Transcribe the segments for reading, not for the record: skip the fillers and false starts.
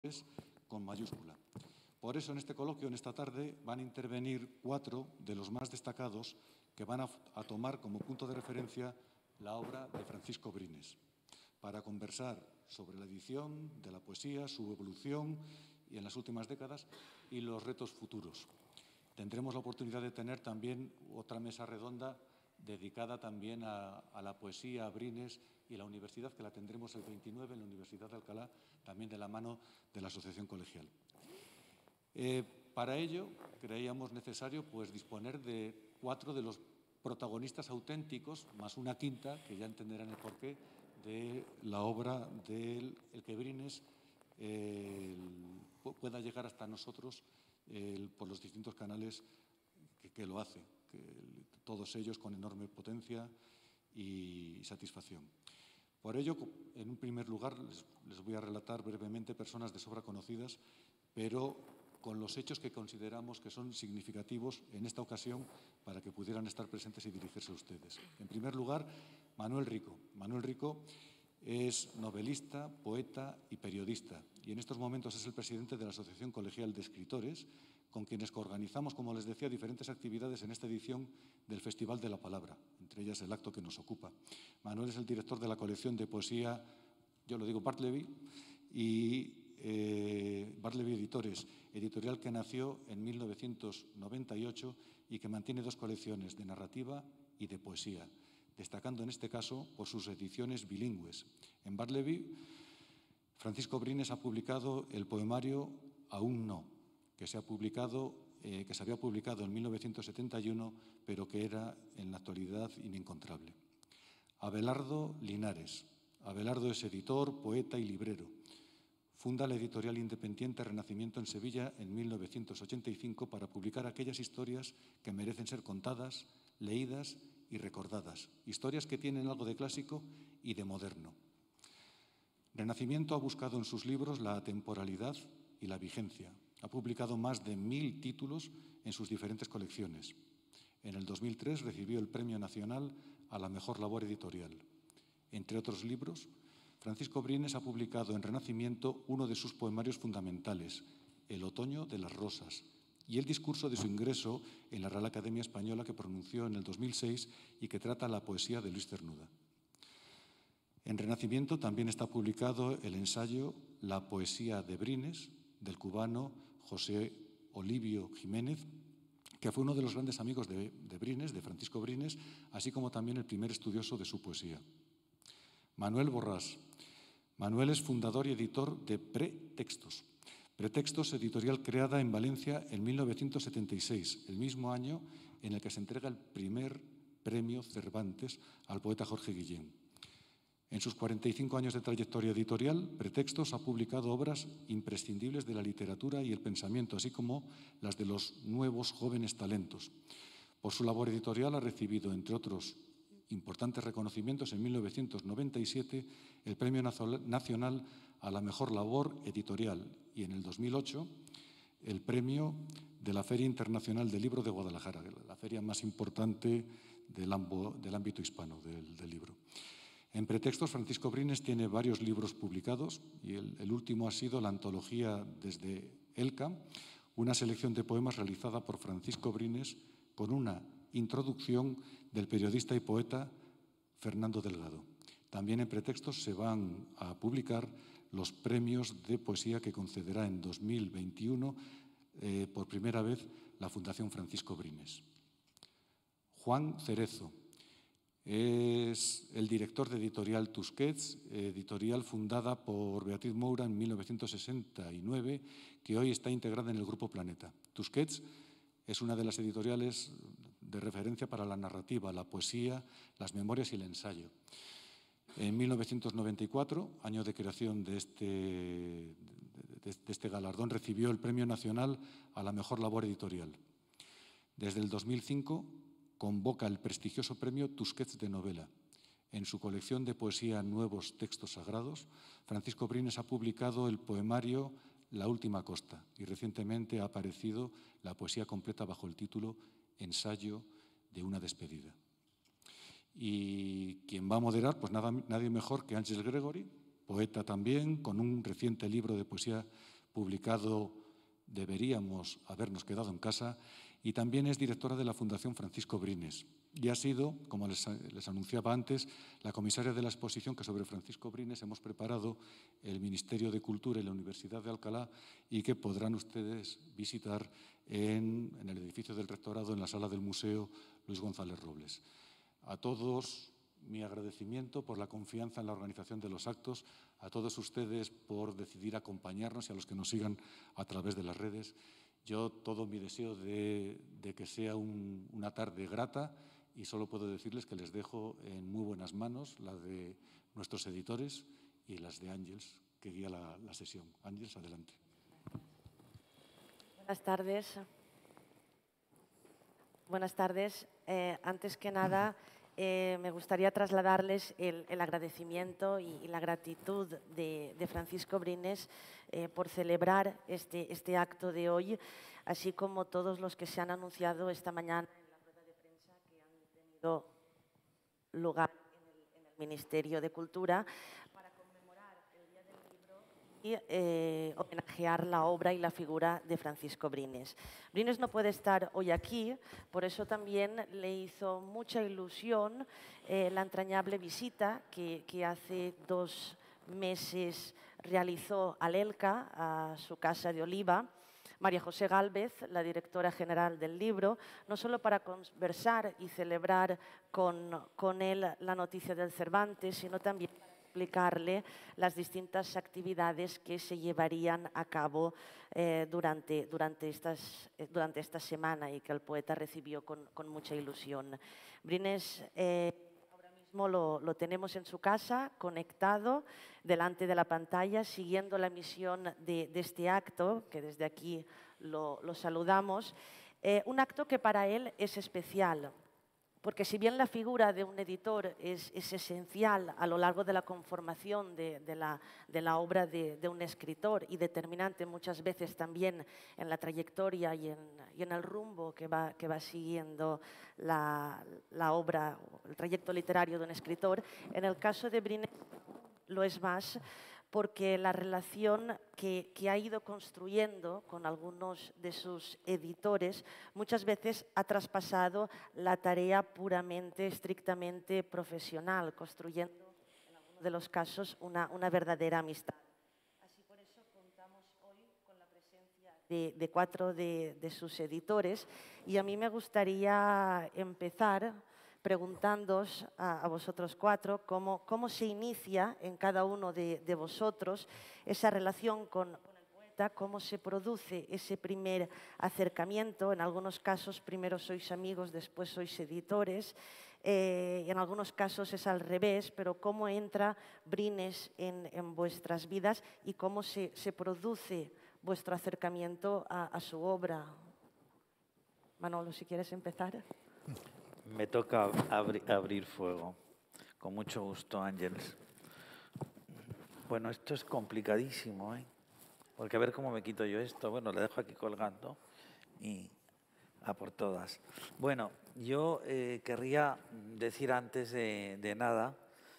con mayúscula. Por eso, en este coloquio, en esta tarde, van a intervenir 4 de los más destacados que van a tomar como punto de referencia la obra de Francisco Brines, para conversar sobre la edición de la poesía, su evolución y en las últimas décadas y los retos futuros. Tendremos la oportunidad de tener también otra mesa redonda dedicada también a la poesía, a Brines y la universidad, que la tendremos el 29 en la Universidad de Alcalá, también de la mano de la Asociación Colegial. Para ello, creíamos necesario disponer de 4 de los protagonistas auténticos, más una quinta, que ya entenderán el porqué, de la obra del que Brines pueda llegar hasta nosotros por los distintos canales que lo hacen, todos ellos con enorme potencia y satisfacción. Por ello, en un primer lugar, les voy a relatar brevemente personas de sobra conocidas, pero con los hechos que consideramos que son significativos en esta ocasión para que pudieran estar presentes y dirigirse a ustedes. En primer lugar, Manuel Rico. Manuel Rico es novelista, poeta y periodista, y en estos momentos es el presidente de la Asociación Colegial de Escritores, con quienes coorganizamos, como les decía, diferentes actividades en esta edición del Festival de la Palabra, entre ellas el acto que nos ocupa. Manuel es el director de la colección de poesía, yo lo digo, Bartleby, y Bartleby Editores, editorial que nació en 1998 y que mantiene 2 colecciones de narrativa y de poesía, destacando en este caso por sus ediciones bilingües. En Bartleby, Francisco Brines ha publicado el poemario Aún no, que se había publicado en 1971, pero que era en la actualidad inencontrable. Abelardo Linares. Abelardo es editor, poeta y librero. Funda la editorial independiente Renacimiento en Sevilla en 1985 para publicar aquellas historias que merecen ser contadas, leídas y recordadas. Historias que tienen algo de clásico y de moderno. Renacimiento ha buscado en sus libros la atemporalidad y la vigencia. Ha publicado más de 1000 títulos en sus diferentes colecciones. En el 2003 recibió el Premio Nacional a la Mejor Labor Editorial. Entre otros libros, Francisco Brines ha publicado en Renacimiento uno de sus poemarios fundamentales, El otoño de las rosas, y el discurso de su ingreso en la Real Academia Española, que pronunció en el 2006 y que trata la poesía de Luis Cernuda. En Renacimiento también está publicado el ensayo La poesía de Brines, del cubano José Olivio Jiménez, que fue uno de los grandes amigos de Brines, de Francisco Brines, así como también el primer estudioso de su poesía. Manuel Borrás. Manuel es fundador y editor de Pretextos. Pretextos, editorial creada en Valencia en 1976, el mismo año en el que se entrega el primer premio Cervantes al poeta Jorge Guillén. En sus 45 años de trayectoria editorial, Pretextos ha publicado obras imprescindibles de la literatura y el pensamiento, así como las de los nuevos jóvenes talentos. Por su labor editorial ha recibido, entre otros importantes reconocimientos, en 1997 el Premio Nacional a la Mejor Labor Editorial y en el 2008 el Premio de la Feria Internacional del Libro de Guadalajara, la feria más importante del ámbito hispano del libro. En Pretextos, Francisco Brines tiene varios libros publicados y el último ha sido la antología Desde Elca, una selección de poemas realizada por Francisco Brines con una introducción del periodista y poeta Fernando Delgado. También en Pretextos se van a publicar los premios de poesía que concederá en 2021 por primera vez la Fundación Francisco Brines. Juan Cerezo. Es el director de Editorial Tusquets, editorial fundada por Beatriz Moura en 1969, que hoy está integrada en el Grupo Planeta. Tusquets es una de las editoriales de referencia para la narrativa, la poesía, las memorias y el ensayo. En 1994, año de creación de este galardón, recibió el Premio Nacional a la Mejor Labor Editorial. Desde el 2005 convoca el prestigioso premio Tusquets de novela. En su colección de poesía Nuevos Textos Sagrados, Francisco Brines ha publicado el poemario La última costa y recientemente ha aparecido la poesía completa bajo el título Ensayo de una despedida. Y quien va a moderar, nadie mejor que Ángel Gregory, poeta también, con un reciente libro de poesía publicado Deberíamos habernos quedado en casa, y también es directora de la Fundación Francisco Brines. Y ha sido, como les anunciaba antes, la comisaria de la exposición que sobre Francisco Brines hemos preparado el Ministerio de Cultura y la Universidad de Alcalá, y que podrán ustedes visitar en el edificio del Rectorado, en la sala del Museo Luis González Robles. A todos mi agradecimiento por la confianza en la organización de los actos, a todos ustedes por decidir acompañarnos y a los que nos sigan a través de las redes. Yo todo mi deseo de que sea una tarde grata, y solo puedo decirles que les dejo en muy buenas manos, la de nuestros editores y las de Ángels, que guía la sesión. Ángels, adelante. Buenas tardes. Buenas tardes. Antes que nada, me gustaría trasladarles el agradecimiento y la gratitud de Francisco Brines por celebrar este acto de hoy, así como todos los que se han anunciado esta mañana en la rueda de prensa que han tenido lugar en el Ministerio de Cultura para conmemorar el Día del Libro y homenajear la obra y la figura de Francisco Brines. Brines no puede estar hoy aquí, por eso también le hizo mucha ilusión la entrañable visita que hace 2 meses realizó a Lelca, a su casa de Oliva, María José Gálvez, la directora general del libro, no solo para conversar y celebrar con él la noticia del Cervantes, sino también para explicarle las distintas actividades que se llevarían a cabo durante esta semana y que el poeta recibió con mucha ilusión. Brines ahora mismo lo tenemos en su casa, conectado, delante de la pantalla, siguiendo la emisión de este acto, que desde aquí lo saludamos. Un acto que para él es especial, porque si bien la figura de un editor es esencial a lo largo de la conformación de la obra de un escritor y determinante muchas veces también en la trayectoria y en el rumbo que va siguiendo la obra, el trayecto literario de un escritor, en el caso de Brines lo es más, porque la relación que ha ido construyendo con algunos de sus editores muchas veces ha traspasado la tarea puramente, estrictamente profesional, construyendo en algunos de los casos una verdadera amistad. Así por eso contamos hoy con la presencia de 4 de sus editores, y a mí me gustaría empezar preguntándoos a vosotros 4 cómo se inicia en cada uno de vosotros esa relación con el poeta, cómo se produce ese primer acercamiento. En algunos casos primero sois amigos, después sois editores, en algunos casos es al revés, pero cómo entra Brines en vuestras vidas y cómo se produce vuestro acercamiento a su obra. Manolo, si quieres empezar. Me toca abrir fuego. Con mucho gusto, Ángeles. Bueno, esto es complicadísimo, ¿eh? Porque a ver cómo me quito yo esto. Bueno, le dejo aquí colgando y a por todas. Bueno, yo querría decir antes de nada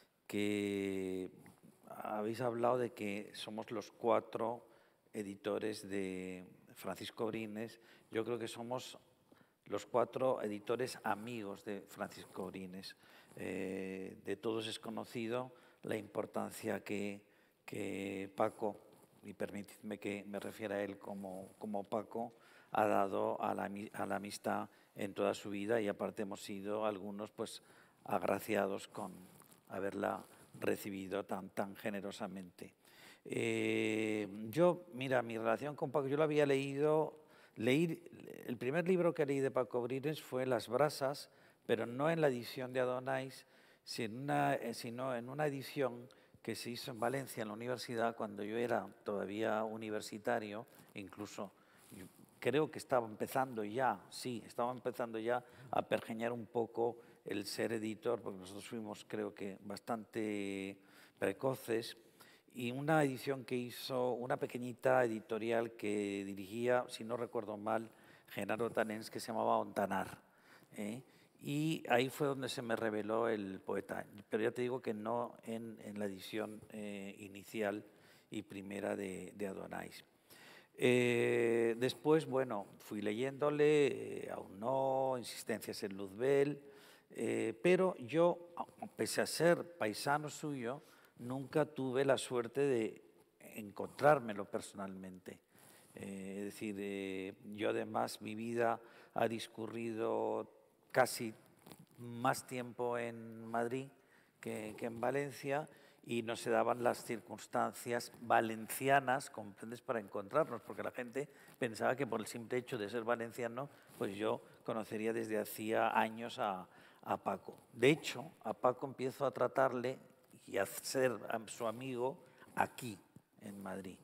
que habéis hablado de que somos los 4 editores de Francisco Brines. Yo creo que somos los 4 editores amigos de Francisco Brines. De todos es conocido la importancia que Paco, y permitidme que me refiera a él como Paco, ha dado a la amistad en toda su vida, y aparte hemos sido algunos pues agraciados con haberla recibido tan generosamente. Mira, mi relación con Paco, yo lo había leí, el primer libro que leí de Paco Brines fue Las brasas, pero no en la edición de Adonais, sino en una edición que se hizo en Valencia, en la universidad, cuando yo era todavía universitario. Incluso creo que estaba empezando ya a pergeñar un poco el ser editor, porque nosotros fuimos, creo que, bastante precoces. Y una edición que hizo una pequeñita editorial que dirigía, si no recuerdo mal, Genaro Tanens, que se llamaba Ontanar. Y ahí fue donde se me reveló el poeta. Pero ya te digo que no en la edición inicial y primera de Adonais. Después, bueno, fui leyéndole, aún no, Insistencias en Luzbel, pero yo, pese a ser paisano suyo, nunca tuve la suerte de encontrármelo personalmente. Es decir, yo además mi vida ha discurrido casi más tiempo en Madrid que en Valencia, y no se daban las circunstancias valencianas, comprendes, para encontrarnos, porque la gente pensaba que por el simple hecho de ser valenciano, pues yo conocería desde hacía años a Paco. De hecho, a Paco empiezo a tratarle y a ser su amigo aquí, en Madrid.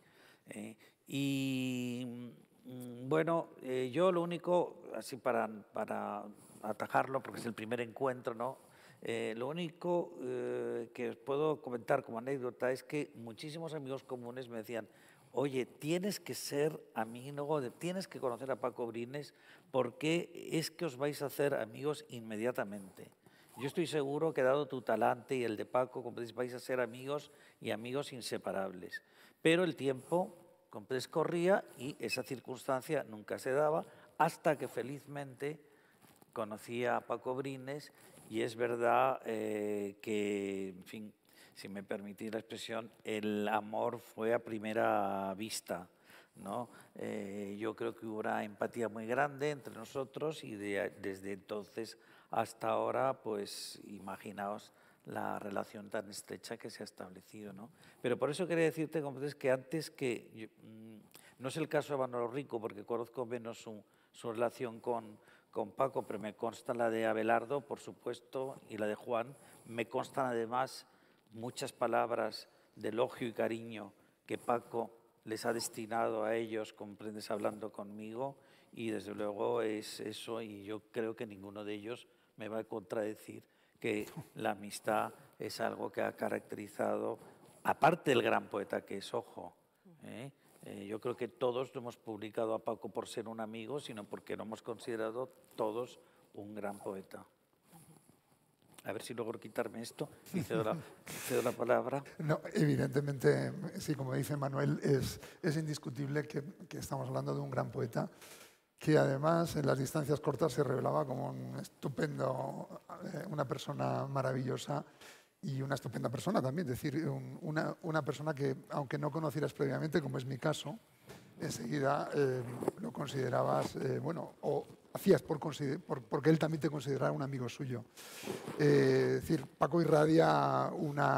Bueno, yo lo único, así para atajarlo, porque es el primer encuentro, ¿no? Lo único que os puedo comentar como anécdota es que muchísimos amigos comunes me decían: oye, tienes que ser amigo, tienes que conocer a Paco Brines, porque es que os vais a hacer amigos inmediatamente. Yo estoy seguro que, dado tu talante y el de Paco, vais a ser amigos y amigos inseparables. Pero el tiempo corría y esa circunstancia nunca se daba, hasta que felizmente conocí a Paco Brines. Y es verdad que, en fin, si me permitís la expresión, el amor fue a primera vista, ¿no? Yo creo que hubo una empatía muy grande entre nosotros, y desde entonces hasta ahora, pues imaginaos la relación tan estrecha que se ha establecido, ¿no? Pero por eso quería decirte, comprendes, que antes que... no es el caso de Manolo Rico, porque conozco menos su relación con Paco, pero me consta la de Abelardo, por supuesto, y la de Juan. Me constan además muchas palabras de elogio y cariño que Paco les ha destinado a ellos, comprendes, hablando conmigo, y desde luego es eso, y yo creo que ninguno de ellos me va a contradecir que la amistad es algo que ha caracterizado, aparte del gran poeta que es, ojo, yo creo que todos no hemos publicado a Paco por ser un amigo, sino porque lo hemos considerado todos un gran poeta. A ver si logro quitarme esto y cedo la palabra. No, evidentemente, sí, como dice Manuel, es indiscutible que estamos hablando de un gran poeta, que además en las distancias cortas se revelaba como un estupendo, una persona maravillosa y una estupenda persona también. Es decir, una persona que, aunque no conocieras previamente, como es mi caso, enseguida lo considerabas, bueno, o hacías porque él también te considerara un amigo suyo. Es decir, Paco irradia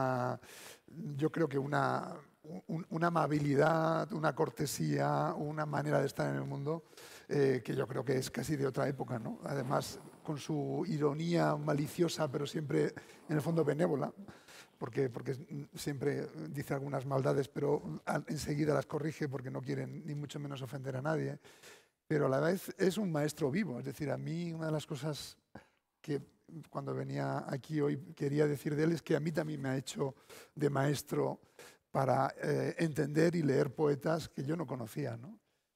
yo creo que una amabilidad, una cortesía, una manera de estar en el mundo que yo creo que es casi de otra época, ¿no? Además, con su ironía maliciosa, pero siempre en el fondo benévola, porque siempre dice algunas maldades, pero enseguida las corrige porque no quieren ni mucho menos ofender a nadie. Pero a la vez es un maestro vivo. Es decir, a mí una de las cosas que cuando venía aquí hoy quería decir de él es que a mí también me ha hecho de maestro para entender y leer poetas que yo no conocía, ¿no?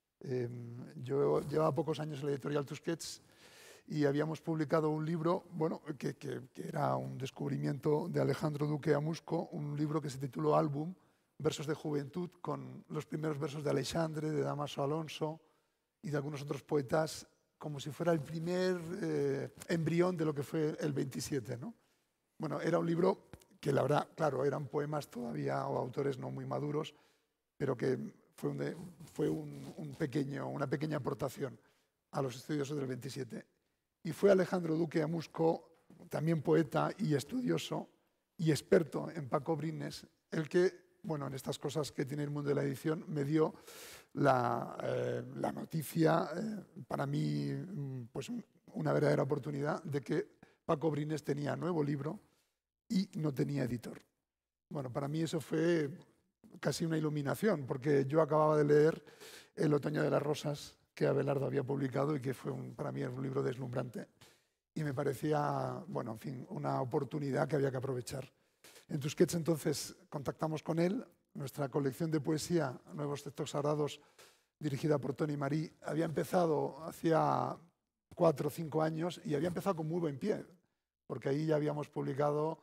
Yo llevaba pocos años en la editorial Tusquets y habíamos publicado un libro, bueno, que era un descubrimiento de Alejandro Duque Amusco, un libro que se tituló Álbum, versos de juventud, con los primeros versos de Alexandre, de Damaso Alonso y de algunos otros poetas, como si fuera el primer embrión de lo que fue el 27, ¿no? Bueno, era un libro que la verdad, claro, eran poemas todavía o autores no muy maduros, pero que fue una pequeña aportación a los estudiosos del 27. Y fue Alejandro Duque Amusco, también poeta y estudioso y experto en Paco Brines, el que, bueno, en estas cosas que tiene el mundo de la edición, me dio la noticia, para mí, pues una verdadera oportunidad, de que Paco Brines tenía nuevo libro y no tenía editor. Bueno, para mí eso fue casi una iluminación, porque yo acababa de leer El otoño de las rosas, que Abelardo había publicado y que fue para mí un libro deslumbrante. Y me parecía, bueno, en fin, una oportunidad que había que aprovechar. En Tusquets entonces contactamos con él. Nuestra colección de poesía, Nuevos Textos Sagrados, dirigida por Toni Marí, había empezado hacía 4 o 5 años y había empezado con muy buen pie, porque ahí ya habíamos publicado,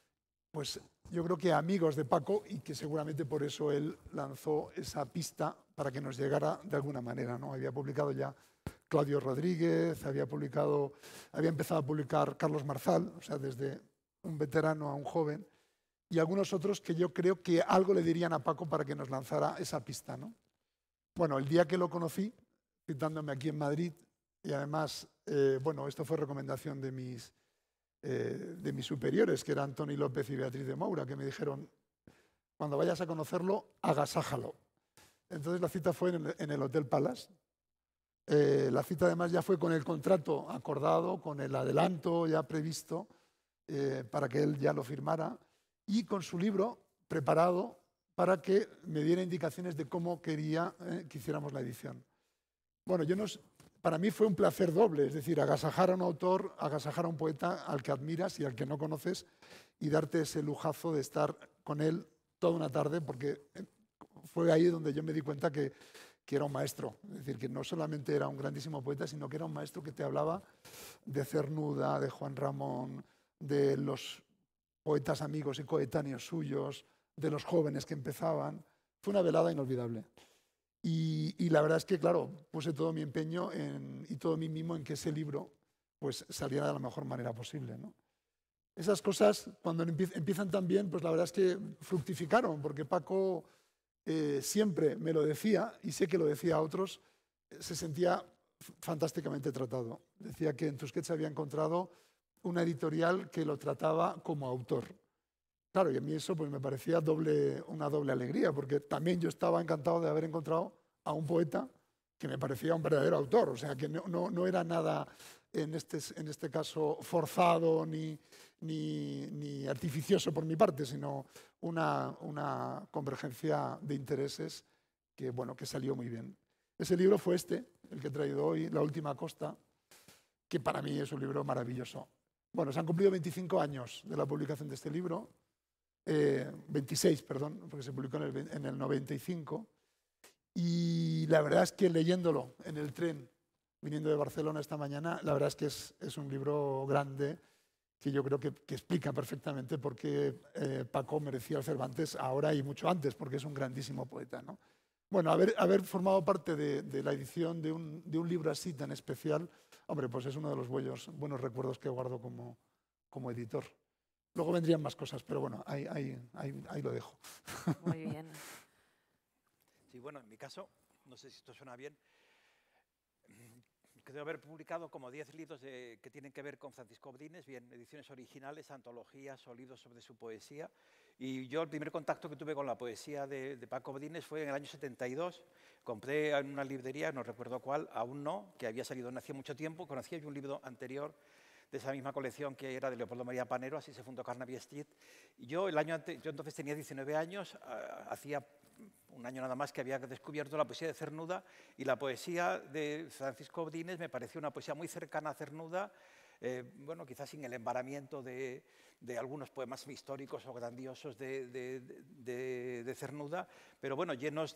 pues yo creo que amigos de Paco, y que seguramente por eso él lanzó esa pista para que nos llegara de alguna manera, ¿no? Había publicado ya Claudio Rodríguez, había empezado a publicar Carlos Marzal, o sea, desde un veterano a un joven, y algunos otros que yo creo que algo le dirían a Paco para que nos lanzara esa pista, ¿no? Bueno, el día que lo conocí, citándome aquí en Madrid, y además, bueno, esto fue recomendación de mis superiores, que eran Tony López y Beatriz de Moura, que me dijeron, cuando vayas a conocerlo, agasájalo. Entonces la cita fue en el Hotel Palace. La cita además ya fue con el contrato acordado, con el adelanto ya previsto, para que él ya lo firmara, y con su libro preparado para que me diera indicaciones de cómo quería que hiciéramos la edición. Bueno, para mí fue un placer doble, es decir, agasajar a un autor, agasajar a un poeta al que admiras y al que no conoces y darte ese lujazo de estar con él toda una tarde, porque fue ahí donde yo me di cuenta que era un maestro. Es decir, que no solamente era un grandísimo poeta, sino que era un maestro que te hablaba de Cernuda, de Juan Ramón, de los poetas amigos y coetáneos suyos, de los jóvenes que empezaban. Fue una velada inolvidable. Y la verdad es que, claro, puse todo mi empeño y todo mi mimo en que ese libro pues, saliera de la mejor manera posible, ¿no? Esas cosas, cuando empiezan tan bien, pues la verdad es que fructificaron, porque Paco siempre me lo decía, y sé que lo decía a otros, se sentía fantásticamente tratado. Decía que en Tusquets había encontrado una editorial que lo trataba como autor. Claro, y a mí eso pues, me parecía una doble alegría, porque también yo estaba encantado de haber encontrado a un poeta que me parecía un verdadero autor, o sea, que no era nada, en este caso, forzado ni artificioso por mi parte, sino una convergencia de intereses que, bueno, que salió muy bien. Ese libro fue el que he traído hoy, La última costa, que para mí es un libro maravilloso. Bueno, se han cumplido 25 años de la publicación de este libro, 26, perdón, porque se publicó en el 95, y la verdad es que leyéndolo en el tren, viniendo de Barcelona esta mañana, la verdad es que es un libro grande que yo creo que explica perfectamente por qué Paco merecía el Cervantes ahora y mucho antes, porque es un grandísimo poeta, ¿no? Bueno, haber formado parte de la edición de un libro así tan especial, hombre, pues es uno de los buenos recuerdos que guardo como editor. Luego vendrían más cosas, pero bueno, ahí lo dejo. Muy bien. Sí, bueno, en mi caso, no sé si esto suena bien, creo haber publicado como 10 libros que tienen que ver con Francisco Brines, bien ediciones originales, antologías o libros sobre su poesía. Y yo el primer contacto que tuve con la poesía de Paco Brines fue en el año 72. Compré en una librería, no recuerdo cuál, aún no, que había salido no hacía mucho tiempo. Conocía yo un libro anterior de esa misma colección que era de Leopoldo María Panero, así se fundó Carnaby Street. Y yo entonces tenía 19 años, hacía un año nada más que había descubierto la poesía de Cernuda, y la poesía de Francisco Brines me pareció una poesía muy cercana a Cernuda, bueno, quizás sin el embaramiento de algunos poemas históricos o grandiosos de Cernuda, pero bueno, llenos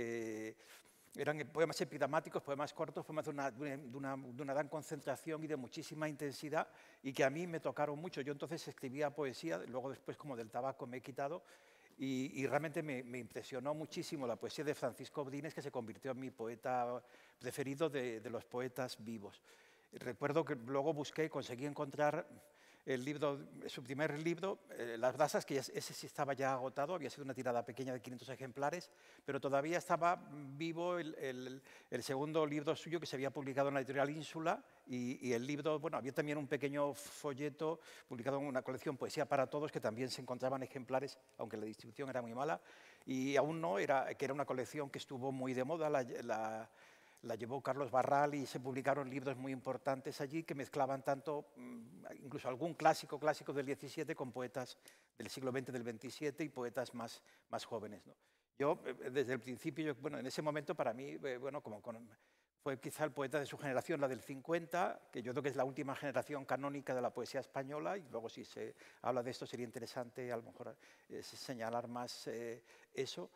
eran poemas epigramáticos, poemas cortos, poemas de una gran concentración y de muchísima intensidad, y que a mí me tocaron mucho. Yo entonces escribía poesía, luego después como del tabaco me he quitado, y realmente me impresionó muchísimo la poesía de Francisco Brines, que se convirtió en mi poeta preferido de los poetas vivos. Recuerdo que luego conseguí encontrar el libro, su primer libro, Las brasas, que ese sí estaba ya agotado, había sido una tirada pequeña de 500 ejemplares, pero todavía estaba vivo el segundo libro suyo, que se había publicado en la editorial Ínsula, y el libro, bueno, había también un pequeño folleto publicado en una colección Poesía para Todos, que también se encontraban ejemplares, aunque la distribución era muy mala, y aún no, que era una colección que estuvo muy de moda, la llevó Carlos Barral, y se publicaron libros muy importantes allí que mezclaban tanto, incluso algún clásico del XVII con poetas del siglo XX, del XXVII y poetas más jóvenes, ¿no? Yo, desde el principio, bueno, en ese momento para mí, bueno, fue quizá el poeta de su generación, la del 50, que yo creo que es la última generación canónica de la poesía española, y luego si se habla de esto sería interesante a lo mejor señalar más eso.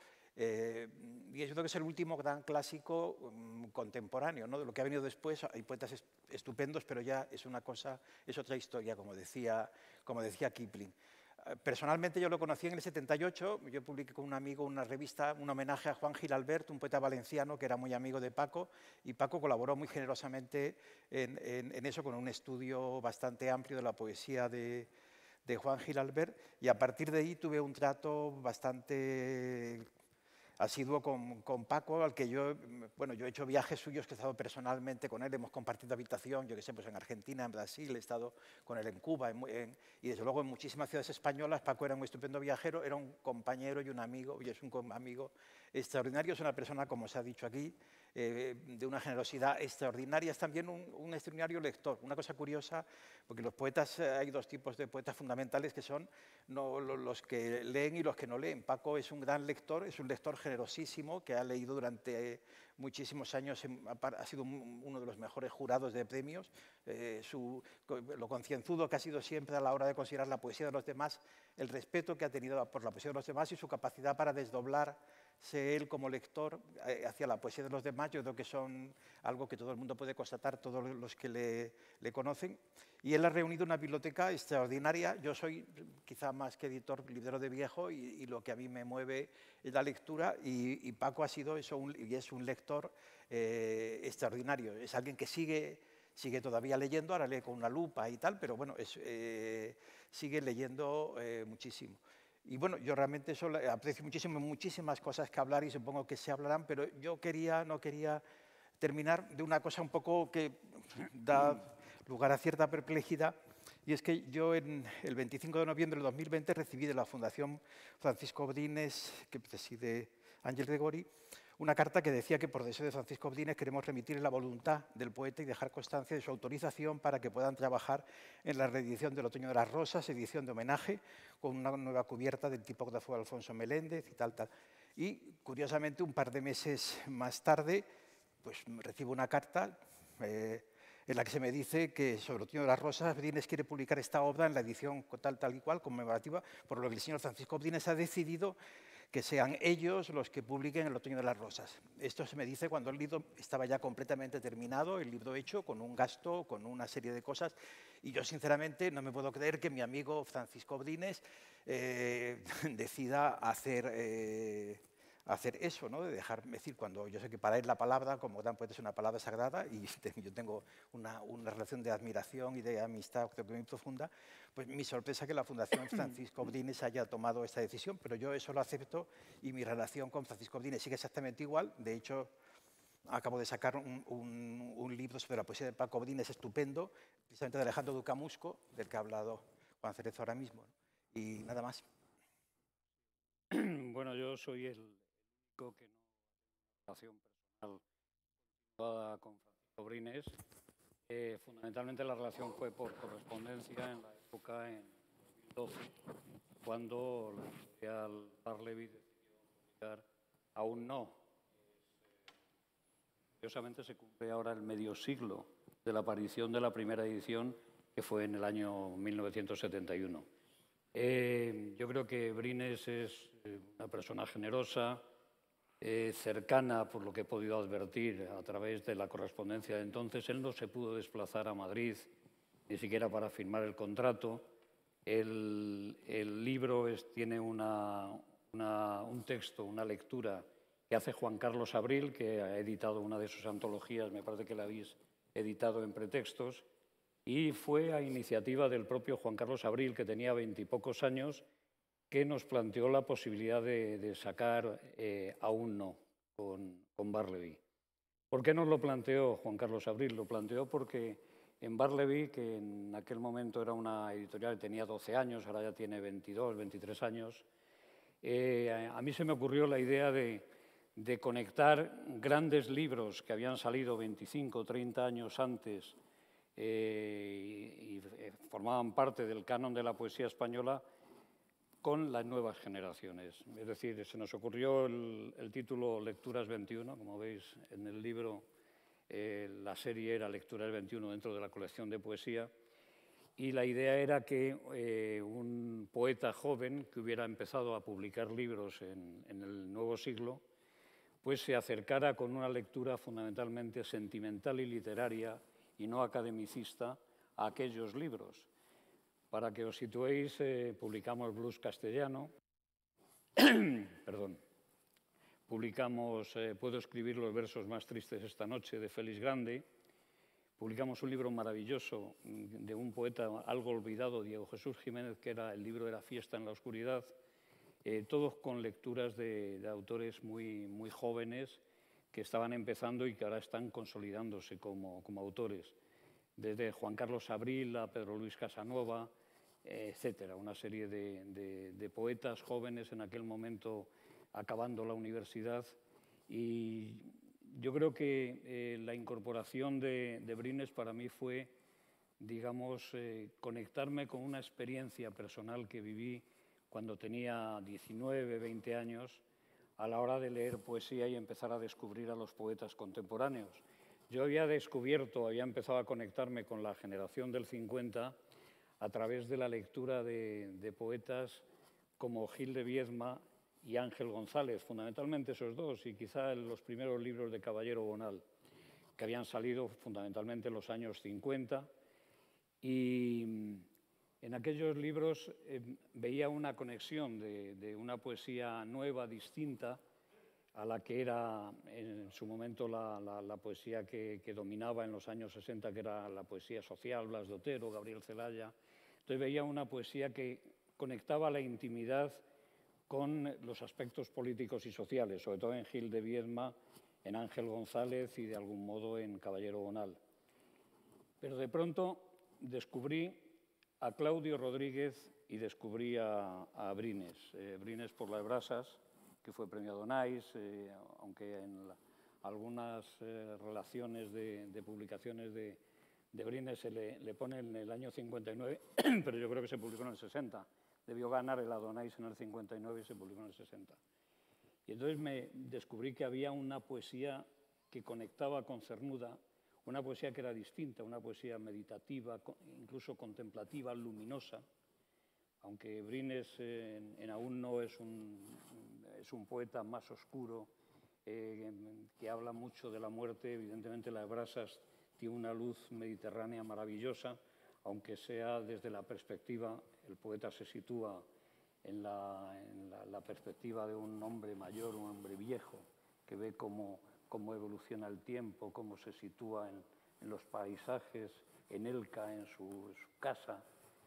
Y yo creo que es el último gran clásico contemporáneo, ¿no? De lo que ha venido después. Hay poetas estupendos, pero ya es otra historia, como decía Kipling. Personalmente yo lo conocí en el 78, yo publiqué con un amigo una revista, un homenaje a Juan Giralbert, un poeta valenciano que era muy amigo de Paco, y Paco colaboró muy generosamente en eso, con un estudio bastante amplio de la poesía de Juan Giralbert, y a partir de ahí tuve un trato bastante asiduo con Paco, al que yo he hecho viajes suyos que he estado personalmente con él, hemos compartido habitación, yo qué sé, pues en Argentina, en Brasil, he estado con él en Cuba, y desde luego en muchísimas ciudades españolas. Paco era un estupendo viajero, era un compañero y un amigo, y es un amigo extraordinario, es una persona, como se ha dicho aquí, de una generosidad extraordinaria, es también un extraordinario lector. Una cosa curiosa, porque los poetas, hay dos tipos de poetas fundamentales que son los que leen y los que no leen. Paco es un gran lector, es un lector generosísimo, que ha leído durante muchísimos años, ha sido uno de los mejores jurados de premios, lo concienzudo que ha sido siempre a la hora de considerar la poesía de los demás, el respeto que ha tenido por la poesía de los demás y su capacidad para desdoblarse él como lector hacia la poesía de los demás. Yo creo que son algo que todo el mundo puede constatar, todos los que le conocen. Y él ha reunido una biblioteca extraordinaria. Yo soy quizá más que editor, librero de viejo, y lo que a mí me mueve es la lectura, y Paco ha sido eso, y es un lector extraordinario. Es alguien que sigue todavía leyendo, ahora lee con una lupa y tal, pero bueno, sigue leyendo muchísimo. Y bueno, yo realmente eso aprecio muchísimo, muchísimas cosas que hablar y supongo que se hablarán, pero yo no quería terminar de una cosa un poco que da lugar a cierta perplejidad, y es que yo el 25 de noviembre del 2020 recibí de la Fundación Francisco Brines, que preside Ángel Gregori, una carta que decía que por deseo de Francisco Brines queremos remitir la voluntad del poeta y dejar constancia de su autorización para que puedan trabajar en la reedición del Otoño de las Rosas, edición de homenaje, con una nueva cubierta del tipógrafo Alfonso Meléndez y tal. Y curiosamente, un par de meses más tarde, pues recibo una carta en la que se me dice que sobre el Otoño de las Rosas Brines quiere publicar esta obra en la edición tal y cual, conmemorativa, por lo que el señor Francisco Brines ha decidido que sean ellos los que publiquen El Otoño de las Rosas. Esto se me dice cuando el libro estaba ya completamente terminado, el libro hecho, con un gasto, con una serie de cosas, y yo sinceramente no me puedo creer que mi amigo Francisco Brines decida hacer eso, ¿no? De dejarme decir, cuando yo sé que para él la palabra, como gran poeta, es una palabra sagrada, y yo tengo una relación de admiración y de amistad, creo que muy profunda, pues mi sorpresa que la Fundación Francisco Brines haya tomado esta decisión, pero yo eso lo acepto, y mi relación con Francisco Brines sigue exactamente igual. De hecho, acabo de sacar un libro sobre la poesía de Paco Brines estupendo, precisamente de Alejandro Ducamusco, del que ha hablado Juan Cerezo ahora mismo, ¿no? Y nada más. Bueno, yo soy el único que no tiene una relación personal continuada con Francisco Brines. Fundamentalmente la relación fue por correspondencia en la época, en 2012, cuando la editorial Barleby decidió publicar Aún no. Curiosamente se cumple ahora el medio siglo de la aparición de la primera edición, que fue en el año 1971. Yo creo que Brines es una persona generosa, cercana, por lo que he podido advertir a través de la correspondencia de entonces. Él no se pudo desplazar a Madrid, ni siquiera para firmar el contrato. El libro tiene un texto, una lectura que hace Juan Carlos Abril, que ha editado una de sus antologías, me parece que la habéis editado en Pretextos, y fue a iniciativa del propio Juan Carlos Abril, que tenía 20 y pocos años, que nos planteó la posibilidad de sacar Aún no con Barleby. ¿Por qué nos lo planteó Juan Carlos Abril? Lo planteó porque en Barleby, que en aquel momento era una editorial que tenía 12 años, ahora ya tiene 22, 23 años, a mí se me ocurrió la idea de conectar grandes libros que habían salido 25 o 30 años antes y formaban parte del canon de la poesía española con las nuevas generaciones. Es decir, se nos ocurrió el título Lecturas 21, como veis en el libro, la serie era Lecturas 21 dentro de la colección de poesía, y la idea era que un poeta joven que hubiera empezado a publicar libros en el nuevo siglo, pues se acercara con una lectura fundamentalmente sentimental y literaria y no academicista a aquellos libros. Para que os situéis, publicamos Blues Castellano, perdón, publicamos Puedo escribir los versos más tristes esta noche, de Félix Grande, publicamos un libro maravilloso de un poeta algo olvidado, Diego Jesús Jiménez, que era el libro de la fiesta en la oscuridad, todos con lecturas de autores muy jóvenes que estaban empezando y que ahora están consolidándose como autores, desde Juan Carlos Abril a Pedro Luis Casanova, etcétera, una serie de poetas jóvenes en aquel momento acabando la universidad. Y yo creo que la incorporación de Brines para mí fue, digamos, conectarme con una experiencia personal que viví cuando tenía 19, 20 años, a la hora de leer poesía y empezar a descubrir a los poetas contemporáneos. Yo había empezado a conectarme con la generación del 50 a través de la lectura de poetas como Gil de Viedma y Ángel González, fundamentalmente esos dos, y quizá los primeros libros de Caballero Bonal, que habían salido fundamentalmente en los años 50. Y en aquellos libros veía una conexión de una poesía nueva, distinta, a la que era en su momento la poesía que dominaba en los años 60, que era la poesía social, Blas de Otero, Gabriel Celaya. Entonces veía una poesía que conectaba la intimidad con los aspectos políticos y sociales, sobre todo en Gil de Viedma, en Ángel González y de algún modo en Caballero Bonal. Pero de pronto descubrí a Claudio Rodríguez y descubrí a Brines. Brines por las brasas, que fue premio Donais, aunque en algunas relaciones de publicaciones de Brines se le pone en el año 59, pero yo creo que se publicó en el 60. Debió ganar el Adonais en el 59 y se publicó en el 60. Y entonces me descubrí que había una poesía que conectaba con Cernuda, una poesía que era distinta, una poesía meditativa, incluso contemplativa, luminosa, aunque Brines en aún no es un poeta más oscuro, que habla mucho de la muerte. Evidentemente Las brasas tiene una luz mediterránea maravillosa, aunque sea desde la perspectiva, el poeta se sitúa en la perspectiva de un hombre mayor, un hombre viejo, que ve cómo evoluciona el tiempo, cómo se sitúa en los paisajes, en Elca, en su casa.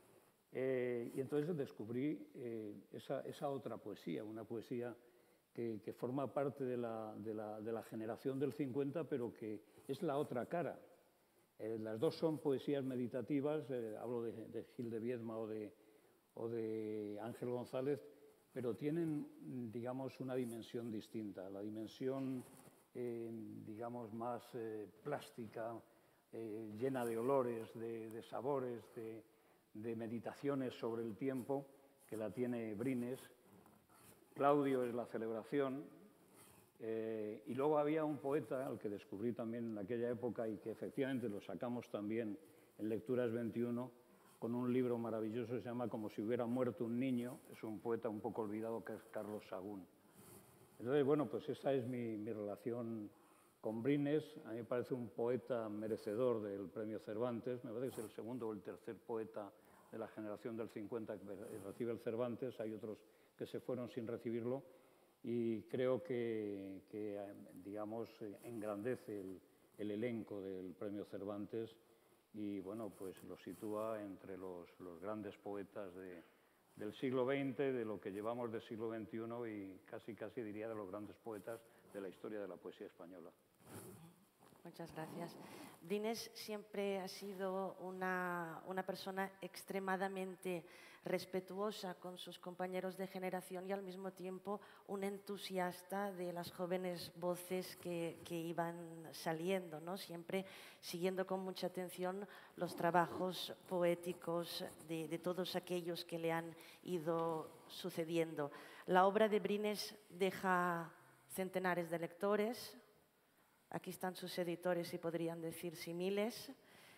Y entonces descubrí esa otra poesía, una poesía que forma parte de la generación del 50, pero que es la otra cara. Las dos son poesías meditativas, hablo de Gil de Viedma o de Ángel González, pero tienen, digamos, una dimensión distinta, la dimensión, digamos, más plástica, llena de olores, de sabores, de meditaciones sobre el tiempo, que la tiene Brines. Claudio es la celebración. Y luego había un poeta al que descubrí también en aquella época y que efectivamente lo sacamos también en Lecturas 21 con un libro maravilloso que se llama Como si hubiera muerto un niño. Es un poeta un poco olvidado que es Carlos Sagún. Entonces, bueno, pues esa es mi relación con Brines. A mí me parece un poeta merecedor del premio Cervantes. Me parece que es el segundo o el tercer poeta de la generación del 50 que recibe el Cervantes. Hay otros que se fueron sin recibirlo. Y creo que digamos, engrandece el elenco del premio Cervantes y, bueno, pues lo sitúa entre los grandes poetas del siglo XX, de lo que llevamos del siglo XXI y casi diría de los grandes poetas de la historia de la poesía española. Muchas gracias. Brines siempre ha sido una persona extremadamente respetuosa con sus compañeros de generación y al mismo tiempo un entusiasta de las jóvenes voces que iban saliendo, ¿no? Siempre siguiendo con mucha atención los trabajos poéticos de todos aquellos que le han ido sucediendo. La obra de Brines deja centenares de lectores. Aquí están sus editores y podrían decir si miles,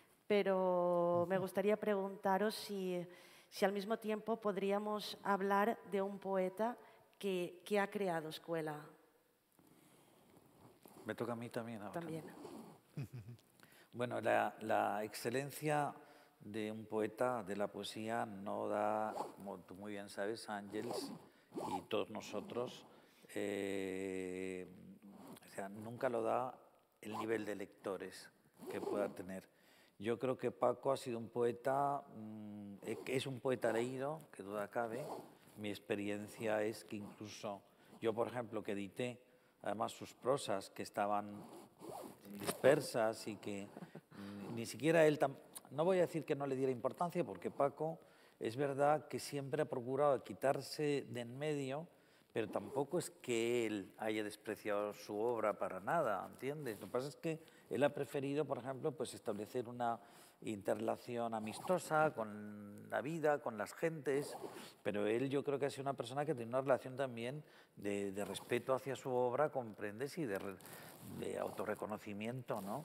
pero me gustaría preguntaros si al mismo tiempo podríamos hablar de un poeta que ha creado escuela. Me toca a mí también ahora. También. Bueno, la excelencia de un poeta de la poesía no da, como tú muy bien sabes, Ángels y todos nosotros, o sea, nunca lo da el nivel de lectores que pueda tener. Yo creo que Paco ha sido un poeta, es un poeta leído, que duda cabe. Mi experiencia es que incluso yo, por ejemplo, que edité además sus prosas que estaban dispersas y que ni siquiera él, no voy a decir que no le diera importancia, porque Paco es verdad que siempre ha procurado quitarse de en medio, pero tampoco es que él haya despreciado su obra para nada, ¿entiendes? Lo que pasa es que él ha preferido, por ejemplo, pues establecer una interrelación amistosa con la vida, con las gentes, pero él yo creo que ha sido una persona que tiene una relación también de respeto hacia su obra, comprendes, y de autorreconocimiento, ¿no?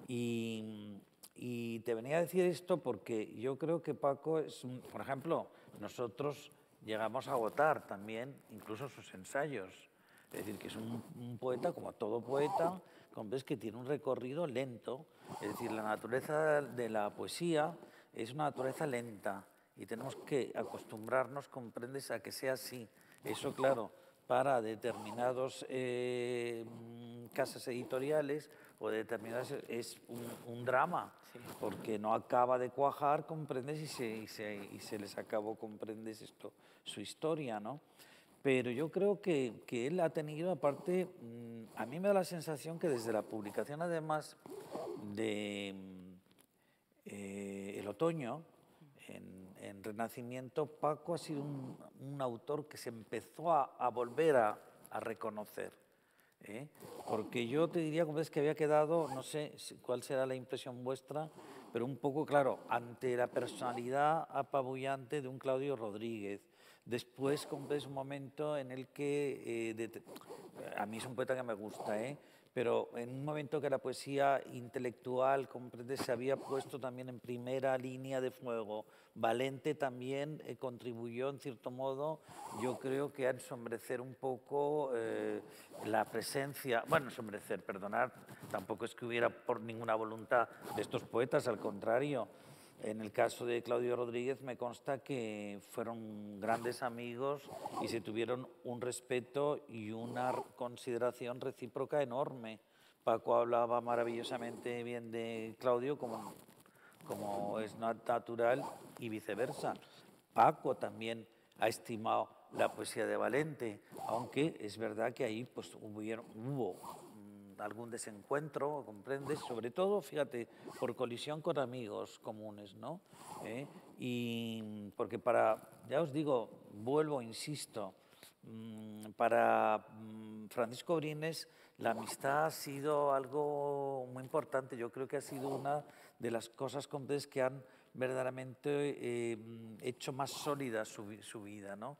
Y te venía a decir esto porque yo creo que Paco es, por ejemplo, nosotros llegamos a agotar también incluso sus ensayos. Es decir, que es un poeta, como todo poeta, ves que tiene un recorrido lento. Es decir, la naturaleza de la poesía es una naturaleza lenta y tenemos que acostumbrarnos, comprendes, a que sea así. Eso, claro, para determinados casas editoriales o determinadas es un drama, sí, porque no acaba de cuajar, comprendes, y se les acabó, comprendes, esto, su historia, ¿no? Pero yo creo que él ha tenido, aparte, a mí me da la sensación que desde la publicación, además de El otoño, en Renacimiento, Paco ha sido un autor que se empezó a volver a reconocer. Porque yo te diría, como ves, que había quedado, no sé cuál será la impresión vuestra, pero un poco, claro, ante la personalidad apabullante de un Claudio Rodríguez. Después, como ves, un momento en el que, a mí es un poeta que me gusta, pero en un momento que la poesía intelectual, comprendes, se había puesto también en primera línea de fuego. Valente también contribuyó, en cierto modo, yo creo que a ensombrecer un poco la presencia, bueno, ensombrecer, perdonar, tampoco es que hubiera por ninguna voluntad de estos poetas, al contrario. En el caso de Claudio Rodríguez me consta que fueron grandes amigos y se tuvieron un respeto y una consideración recíproca enorme. Paco hablaba maravillosamente bien de Claudio como es natural y viceversa. Paco también ha estimado la poesía de Valente, aunque es verdad que ahí pues, hubo algún desencuentro, ¿comprendes? Sobre todo, fíjate, por colisión con amigos comunes, ¿no? Y porque ya os digo, vuelvo, insisto, para Francisco Brines la amistad ha sido algo muy importante. Yo creo que ha sido una de las cosas, ¿comprendes?, que han verdaderamente hecho más sólida su vida, ¿no?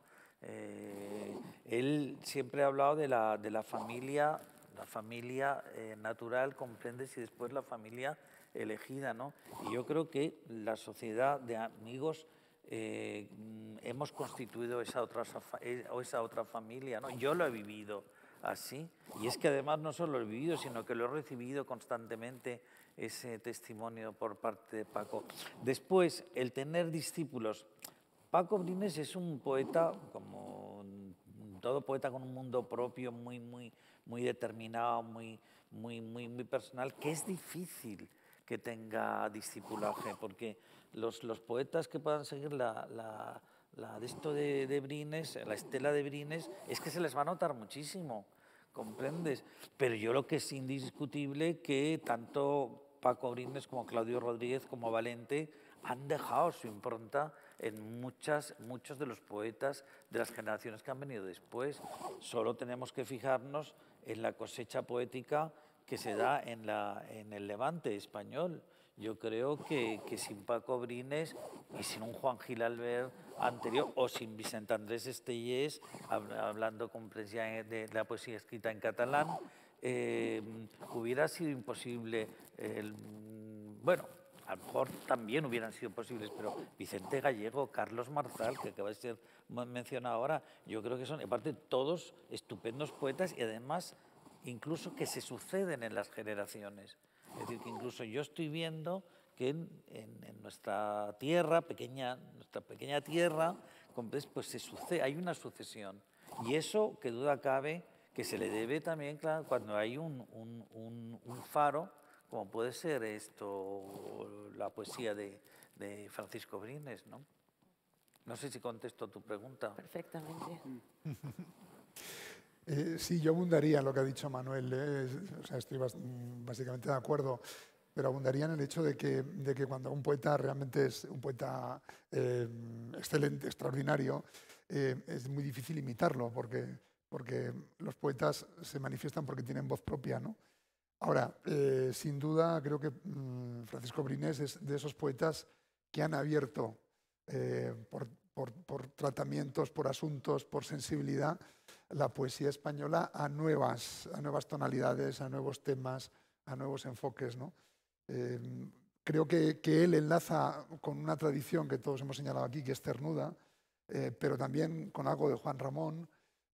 Él siempre ha hablado de la familia natural, comprendes, y después la familia elegida, ¿no? Y yo creo que la sociedad de amigos hemos constituido esa otra familia, ¿no? Yo lo he vivido así, y es que además no solo lo he vivido, sino que lo he recibido constantemente, ese testimonio por parte de Paco. Después, el tener discípulos. Paco Brines es un poeta, como todo poeta, con un mundo propio muy determinado, muy personal, que es difícil que tenga discipulaje, porque los poetas que puedan seguir la de Brines, la estela de Brines, es que se les va a notar muchísimo, ¿comprendes? Pero yo lo que es indiscutible que tanto Paco Brines como Claudio Rodríguez como Valente han dejado su impronta en muchos de los poetas de las generaciones que han venido después. Solo tenemos que fijarnos en la cosecha poética que se da en el Levante español. Yo creo que sin Paco Brines y sin un Juan Gil Albert anterior, o sin Vicent Andrés Estellés, hablando con presencia de la poesía escrita en catalán, hubiera sido imposible. Bueno, a lo mejor también hubieran sido posibles, pero Vicente Gallego, Carlos Marzal, que acaba de ser mencionado ahora, yo creo que son, aparte, todos estupendos poetas y además incluso que se suceden en las generaciones. Es decir, que incluso yo estoy viendo que en nuestra tierra, nuestra pequeña tierra, pues hay una sucesión. Y eso, que duda cabe, que se le debe también, claro, cuando hay un faro, como puede ser la poesía de Francisco Brines, ¿no? No sé si contesto tu pregunta. Perfectamente. Sí, yo abundaría en lo que ha dicho Manuel. O sea, estoy básicamente de acuerdo, pero abundaría en el hecho de que cuando un poeta realmente es un poeta excelente, extraordinario, es muy difícil imitarlo, porque los poetas se manifiestan porque tienen voz propia, ¿no? Ahora, sin duda, creo que Francisco Brines es de esos poetas que han abierto por tratamientos, por asuntos, por sensibilidad, la poesía española a nuevas tonalidades, a nuevos temas, a nuevos enfoques, ¿no? Creo que él enlaza con una tradición que todos hemos señalado aquí, que es Cernuda, pero también con algo de Juan Ramón,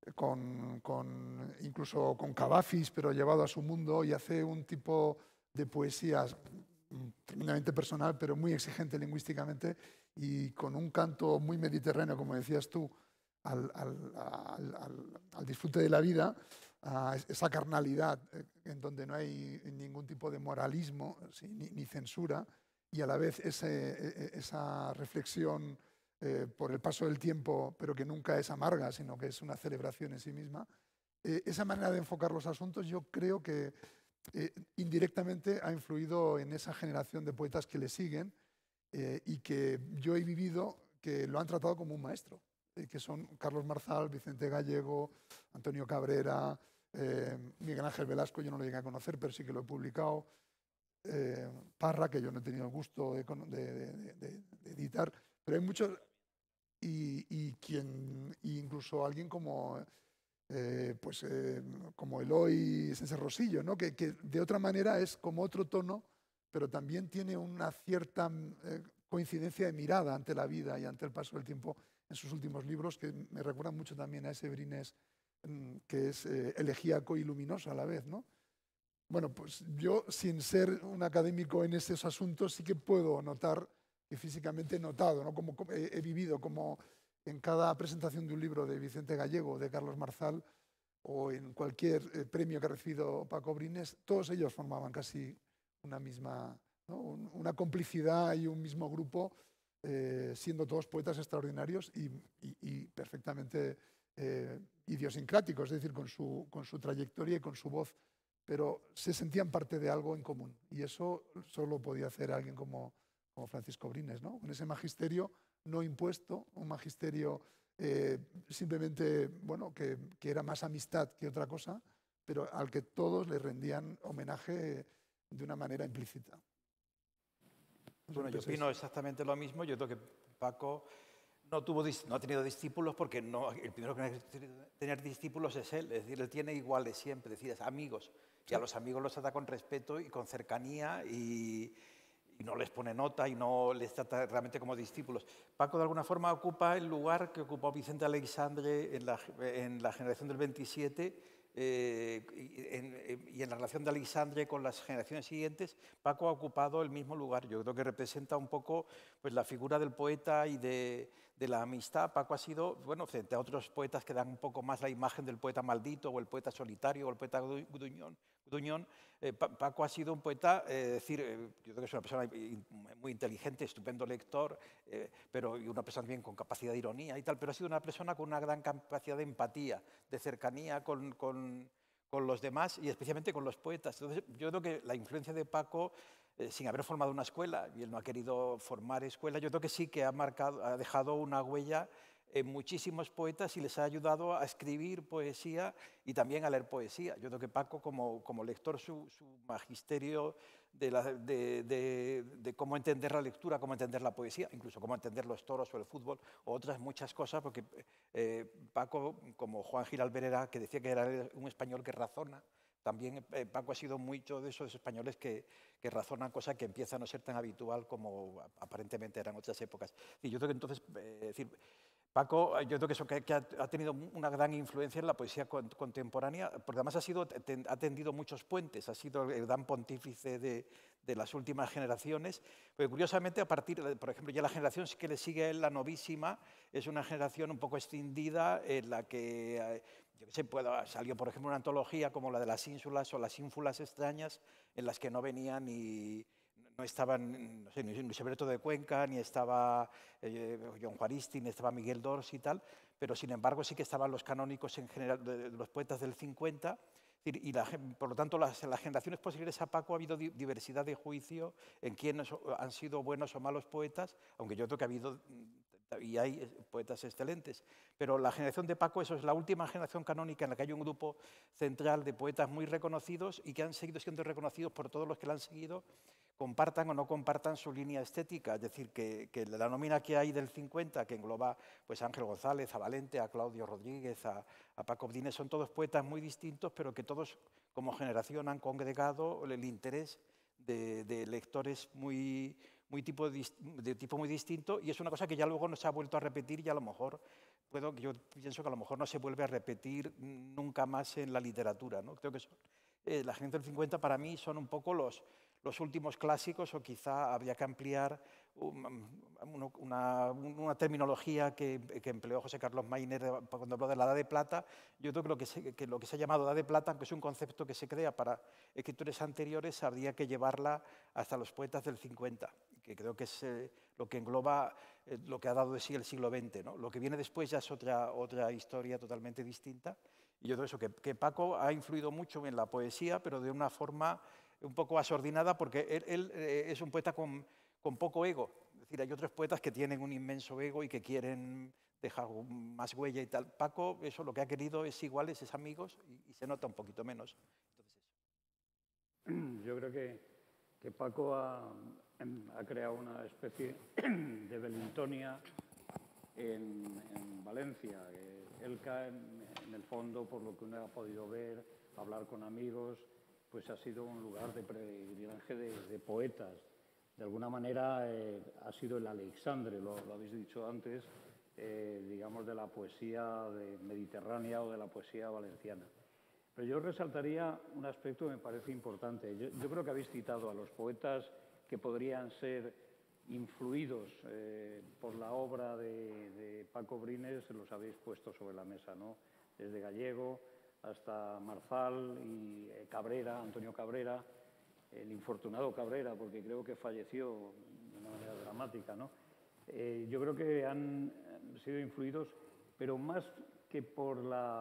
incluso con Cavafis, pero llevado a su mundo, y hace un tipo de poesía tremendamente personal, pero muy exigente lingüísticamente, y con un canto muy mediterráneo, como decías tú, al disfrute de la vida, a esa carnalidad en donde no hay ningún tipo de moralismo, ¿sí? ni censura, y a la vez esa reflexión por el paso del tiempo, pero que nunca es amarga, sino que es una celebración en sí misma. Esa manera de enfocar los asuntos, yo creo que indirectamente ha influido en esa generación de poetas que le siguen, y que yo he vivido que lo han tratado como un maestro, que son Carlos Marzal, Vicente Gallego, Antonio Cabrera, Miguel Ángel Velasco. Yo no lo llegué a conocer, pero sí que lo he publicado, Parra, que yo no he tenido el gusto de editar, pero hay muchos, y incluso alguien como como Eloy Sense Rosillo, ¿no? que de otra manera es como otro tono, pero también tiene una cierta coincidencia de mirada ante la vida y ante el paso del tiempo en sus últimos libros, que me recuerdan mucho también a ese Brines que es elegíaco y luminoso a la vez, ¿no? Bueno, pues yo, sin ser un académico en esos asuntos, sí que puedo notar, que físicamente he notado, ¿no? Como he vivido, como en cada presentación de un libro de Vicente Gallego, de Carlos Marzal, o en cualquier premio que ha recibido Paco Brines, todos ellos formaban casi una misma, ¿no? Una complicidad y un mismo grupo, siendo todos poetas extraordinarios y perfectamente idiosincráticos, es decir, con su trayectoria y con su voz, pero se sentían parte de algo en común, y eso solo podía hacer alguien como Francisco Brines, ¿no? Con ese magisterio no impuesto, un magisterio simplemente, bueno, que era más amistad que otra cosa, pero al que todos le rendían homenaje de una manera implícita. Bueno, yo opino exactamente lo mismo. Yo creo que Paco no ha tenido discípulos porque el primero que necesita tener discípulos es él. Es decir, él tiene iguales siempre, es decir, es amigos. Y a los amigos los trata con respeto y con cercanía, y no les pone nota y no les trata realmente como discípulos. Paco, de alguna forma, ocupa el lugar que ocupó Vicente Aleixandre en la generación del 27, y en la relación de Aleixandre con las generaciones siguientes. Paco ha ocupado el mismo lugar. Yo creo que representa un poco, pues, la figura del poeta y de la amistad. Paco ha sido, bueno, frente a otros poetas que dan un poco más la imagen del poeta maldito, o el poeta solitario, o el poeta gruñón, Paco ha sido un poeta, yo creo que es una persona muy inteligente, estupendo lector, pero y una persona también con capacidad de ironía y tal, pero ha sido una persona con una gran capacidad de empatía, de cercanía con los demás, y especialmente con los poetas. Entonces, yo creo que la influencia de Paco, sin haber formado una escuela, y él no ha querido formar escuela, yo creo que sí que ha dejado una huella en muchísimos poetas y les ha ayudado a escribir poesía y también a leer poesía. Yo creo que Paco, como lector, su magisterio de cómo entender la lectura, cómo entender la poesía, incluso cómo entender los toros o el fútbol, o otras muchas cosas, porque Paco, como Juan Gil Alberera, que decía que era un español que razona, también Paco ha sido mucho de esos españoles que razonan, cosas que empieza a no ser tan habitual como aparentemente eran otras épocas. Y yo creo que entonces, Paco, yo creo que eso que ha tenido una gran influencia en la poesía contemporánea, porque además ha tendido muchos puentes, ha sido el gran pontífice de de las últimas generaciones, porque curiosamente a partir de, por ejemplo, ya la generación que le sigue a él, la novísima, es una generación un poco extendida en la que, yo qué sé, salió por ejemplo una antología como la de las ínsulas o las ínfulas extrañas, en las que no venían no estaban, no sé, ni Luis Alberto de Cuenca, ni estaba John Juaristi, ni estaba Miguel Dors y tal, pero sin embargo sí que estaban los canónicos en general, de los poetas del 50, y por lo tanto, las generaciones posteriores a Paco ha habido diversidad de juicio en quiénes han sido buenos o malos poetas, aunque yo creo que ha habido y hay poetas excelentes. Pero la generación de Paco, eso es la última generación canónica en la que hay un grupo central de poetas muy reconocidos y que han seguido siendo reconocidos por todos los que la han seguido, compartan o no compartan su línea estética. Es decir, que la nómina que hay del 50, que engloba pues, a Ángel González, a Valente, a Claudio Rodríguez, a Paco Brines, son todos poetas muy distintos, pero que todos como generación han congregado el interés de lectores de tipo muy distinto, y es una cosa que ya luego no se ha vuelto a repetir y a lo mejor, yo pienso que a lo mejor no se vuelve a repetir nunca más en la literatura, ¿no? Creo que la generación del 50 para mí son un poco los últimos clásicos, o quizá habría que ampliar una terminología que empleó José Carlos Mayner cuando habló de la Edad de Plata. Yo creo que lo que se ha llamado Edad de Plata, aunque es un concepto que se crea para escritores anteriores, habría que llevarla hasta los poetas del 50, que creo que es lo que engloba lo que ha dado de sí el siglo XX, ¿no? Lo que viene después ya es otra historia totalmente distinta. Y yo creo eso, que Paco ha influido mucho en la poesía, pero de una forma un poco asordinada, porque él es un poeta con poco ego. Es decir, hay otros poetas que tienen un inmenso ego y que quieren dejar más huella y tal. Paco, eso lo que ha querido es iguales, es amigos, y se nota un poquito menos. Entonces, yo creo que Paco ha creado una especie de Belintonia en Valencia. Él cae en el fondo, por lo que uno ha podido ver, hablar con amigos, pues ha sido un lugar de peregrinaje de poetas. De alguna manera ha sido el Alexandre, lo habéis dicho antes, digamos, de la poesía mediterránea o de la poesía valenciana. Pero yo resaltaría un aspecto que me parece importante. Yo creo que habéis citado a los poetas que podrían ser influidos por la obra de Paco Brines, los habéis puesto sobre la mesa, ¿no? Desde Gallego hasta Marzal y Cabrera, Antonio Cabrera, el infortunado Cabrera, porque creo que falleció de una manera dramática, ¿no? Yo creo que han sido influidos, pero más que por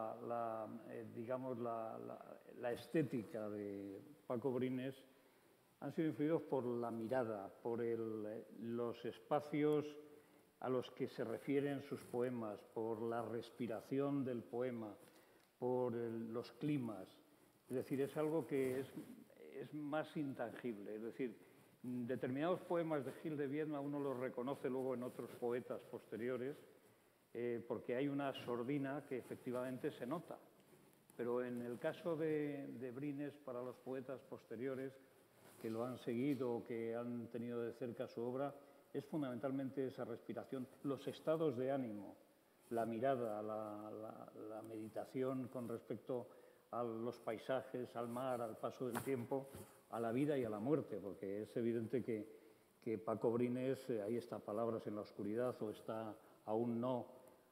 digamos, la estética de Paco Brines, han sido influidos por la mirada, por los espacios a los que se refieren sus poemas, por la respiración del poema, por los climas. Es decir, es algo que es más intangible. Es decir, determinados poemas de Gil de Viedma uno los reconoce luego en otros poetas posteriores, porque hay una sordina que efectivamente se nota. Pero en el caso de Brines, para los poetas posteriores que lo han seguido o que han tenido de cerca su obra, es fundamentalmente esa respiración, los estados de ánimo, la mirada, la meditación con respecto a los paisajes, al mar, al paso del tiempo, a la vida y a la muerte, porque es evidente que Paco Brines, ahí está Palabras en la oscuridad o está Aún no.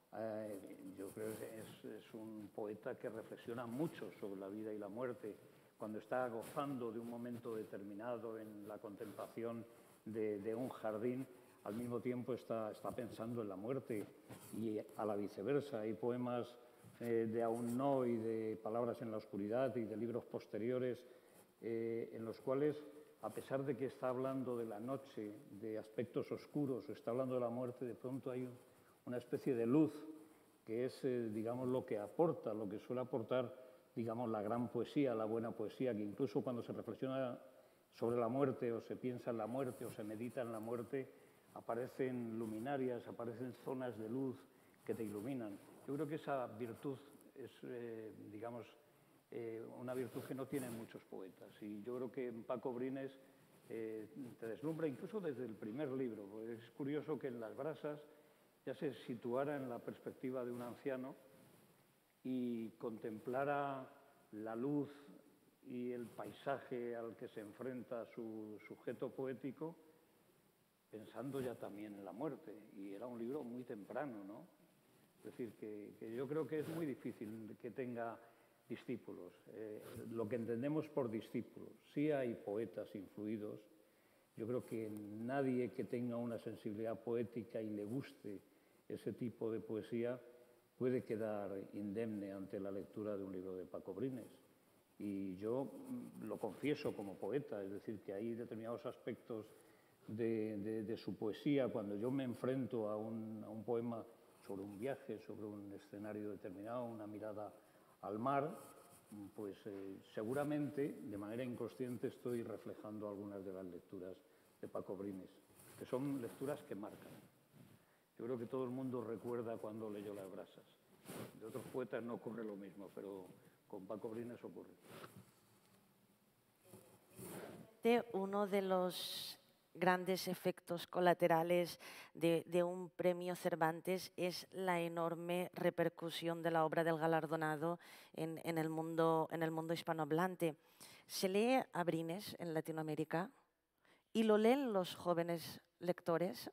Yo creo que es un poeta que reflexiona mucho sobre la vida y la muerte, cuando está gozando de un momento determinado en la contemplación de un jardín, al mismo tiempo está pensando en la muerte, y a la viceversa. Hay poemas de Aún no y de Palabras en la oscuridad y de libros posteriores en los cuales, a pesar de que está hablando de la noche, de aspectos oscuros, o está hablando de la muerte, de pronto hay una especie de luz que es, digamos, lo que aporta, lo que suele aportar, digamos, la gran poesía, la buena poesía, que incluso cuando se reflexiona sobre la muerte o se piensa en la muerte o se medita en la muerte, aparecen luminarias, aparecen zonas de luz que te iluminan. Yo creo que esa virtud es, digamos, una virtud que no tienen muchos poetas, y yo creo que en Paco Brines te deslumbra incluso desde el primer libro. Es curioso que en Las brasas ya se situara en la perspectiva de un anciano y contemplara la luz y el paisaje al que se enfrenta su sujeto poético, pensando ya también en la muerte. Y era un libro muy temprano, ¿no? Es decir, que yo creo que es muy difícil que tenga discípulos. Lo que entendemos por discípulos, sí hay poetas influidos. Yo creo que nadie que tenga una sensibilidad poética y le guste ese tipo de poesía puede quedar indemne ante la lectura de un libro de Paco Brines. Y yo lo confieso como poeta, es decir, que hay determinados aspectos de su poesía, cuando yo me enfrento a un poema sobre un viaje, sobre un escenario determinado, una mirada al mar, pues seguramente, de manera inconsciente, estoy reflejando algunas de las lecturas de Paco Brines, que son lecturas que marcan. Yo creo que todo el mundo recuerda cuando leyó Las brasas. De otros poetas no ocurre lo mismo, pero con Paco Brines ocurre. Uno de los grandes efectos colaterales de un premio Cervantes es la enorme repercusión de la obra del galardonado en el mundo hispanohablante. ¿Se lee a Brines en Latinoamérica? ¿Y lo leen los jóvenes lectores?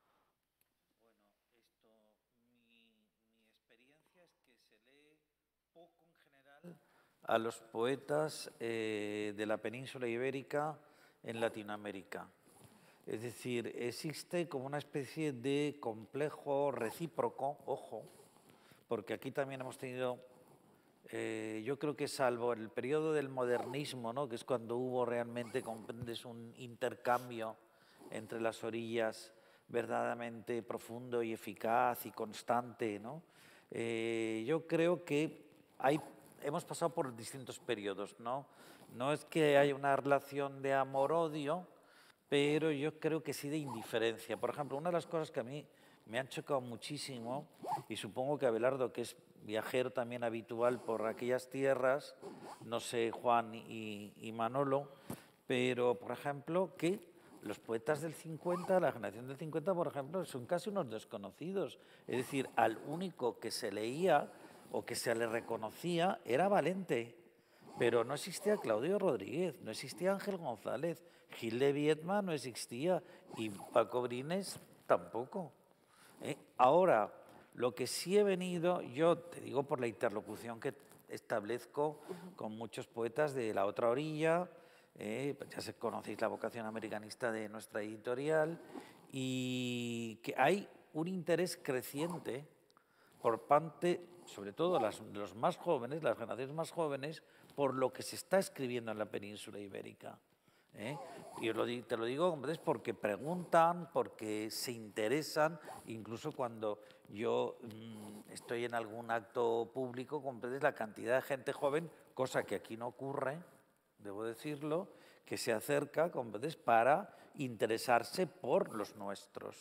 Mi experiencia es que se lee poco en general a los poetas de la península ibérica en Latinoamérica. Es decir, existe como una especie de complejo recíproco, ojo, porque aquí también hemos tenido, yo creo que salvo el periodo del modernismo, ¿no?, que es cuando hubo realmente, comprendes, un intercambio entre las orillas verdaderamente profundo y eficaz y constante, ¿no? Yo creo que hemos pasado por distintos periodos, ¿no? No es que haya una relación de amor-odio, pero yo creo que sí de indiferencia. Por ejemplo, una de las cosas que a mí me han chocado muchísimo, y supongo que Abelardo, que es viajero también habitual por aquellas tierras, no sé, Juan y Manolo, pero, por ejemplo, que los poetas del 50, la generación del 50, por ejemplo, son casi unos desconocidos. Es decir, al único que se leía o que se le reconocía era Valente. Pero no existía Claudio Rodríguez, no existía Ángel González, Gil de Viedma no existía y Paco Brines tampoco. Ahora, lo que sí he venido, yo te digo por la interlocución que establezco con muchos poetas de la otra orilla, ya conocéis la vocación americanista de nuestra editorial, y que hay un interés creciente por parte, sobre todo de los más jóvenes, las generaciones más jóvenes, por lo que se está escribiendo en la península ibérica. Y te lo digo porque preguntan, porque se interesan, incluso cuando yo estoy en algún acto público, comprendes la cantidad de gente joven, cosa que aquí no ocurre, debo decirlo, que se acerca, comprendes, para interesarse por los nuestros.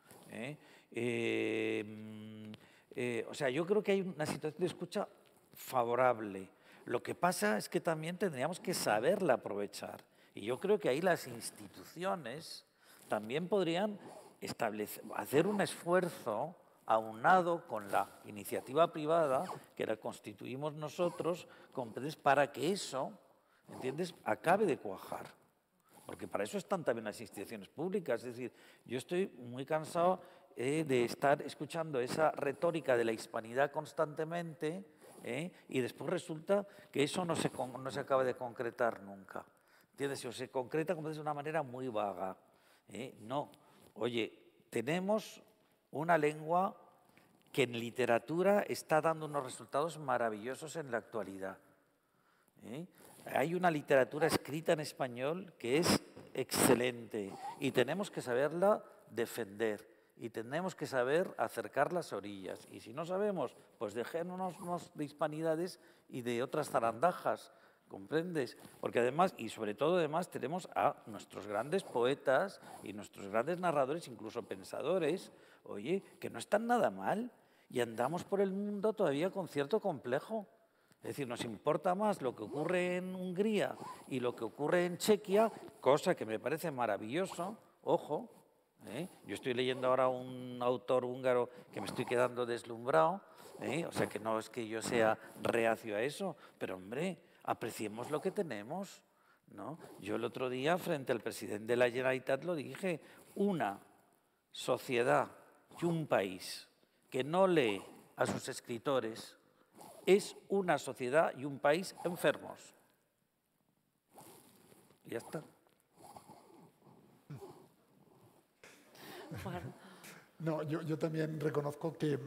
O sea, yo creo que hay una situación de escucha favorable. Lo que pasa es que también tendríamos que saberla aprovechar. Y yo creo que ahí las instituciones también podrían hacer un esfuerzo aunado con la iniciativa privada, que la constituimos nosotros, ¿comprendes?, para que eso, ¿entiendes?, acabe de cuajar. Porque para eso están también las instituciones públicas. Es decir, yo estoy muy cansado de estar escuchando esa retórica de la hispanidad constantemente, y después resulta que eso no se acaba de concretar nunca. ¿Entiendes? O se concreta como de una manera muy vaga. No. Oye, tenemos una lengua que en literatura está dando unos resultados maravillosos en la actualidad. Hay una literatura escrita en español que es excelente y tenemos que saberla defender y tenemos que saber acercar las orillas. Y si no sabemos, pues dejémonos de hispanidades y de otras zarandajas, ¿comprendes? Porque además, y sobre todo además, tenemos a nuestros grandes poetas y nuestros grandes narradores, incluso pensadores, oye, que no están nada mal y andamos por el mundo todavía con cierto complejo. Es decir, nos importa más lo que ocurre en Hungría y lo que ocurre en Chequia, cosa que me parece maravilloso, ojo. Yo estoy leyendo ahora un autor húngaro que me estoy quedando deslumbrado, o sea que no es que yo sea reacio a eso, pero hombre, apreciemos lo que tenemos, ¿no? Yo el otro día, frente al presidente de la Generalitat, lo dije, una sociedad y un país que no lee a sus escritores es una sociedad y un país enfermos. Y ya está. Juan. No, yo también reconozco que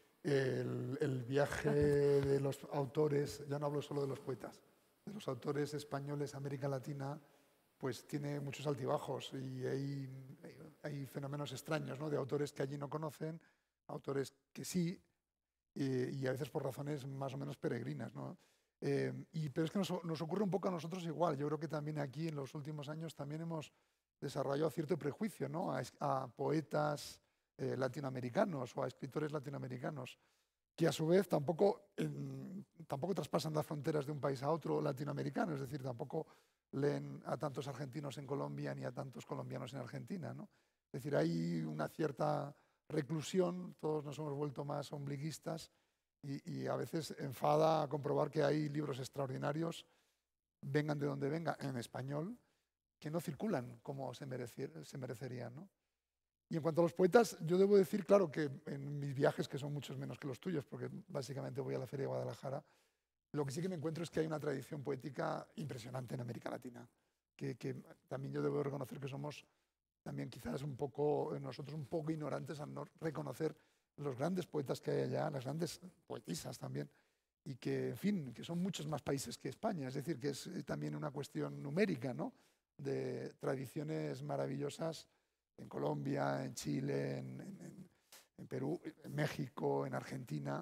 el viaje de los autores, ya no hablo solo de los poetas, de los autores españoles a América Latina, pues tiene muchos altibajos y hay fenómenos extraños, ¿no? De autores que allí no conocen, autores que sí, y a veces por razones más o menos peregrinas, ¿no? Pero es que nos ocurre un poco a nosotros igual. Yo creo que también aquí en los últimos años también hemos desarrollado cierto prejuicio, ¿no? A poetas latinoamericanos o a escritores latinoamericanos, que a su vez tampoco traspasan las fronteras de un país a otro latinoamericano, es decir, tampoco leen a tantos argentinos en Colombia ni a tantos colombianos en Argentina, ¿no? Es decir, hay una cierta reclusión, todos nos hemos vuelto más ombliguistas y a veces enfada comprobar que hay libros extraordinarios, vengan de donde vengan, en español, que no circulan como se merecerían, ¿no? Y en cuanto a los poetas, yo debo decir, claro, que en mis viajes, que son muchos menos que los tuyos, porque básicamente voy a la Feria de Guadalajara, lo que sí que me encuentro es que hay una tradición poética impresionante en América Latina, que también yo debo reconocer que somos también quizás nosotros un poco ignorantes al no reconocer los grandes poetas que hay allá, las grandes poetisas también, y que, en fin, que son muchos más países que España, es decir, que es también una cuestión numérica, ¿no? De tradiciones maravillosas en Colombia, en Chile, en Perú, en México, en Argentina,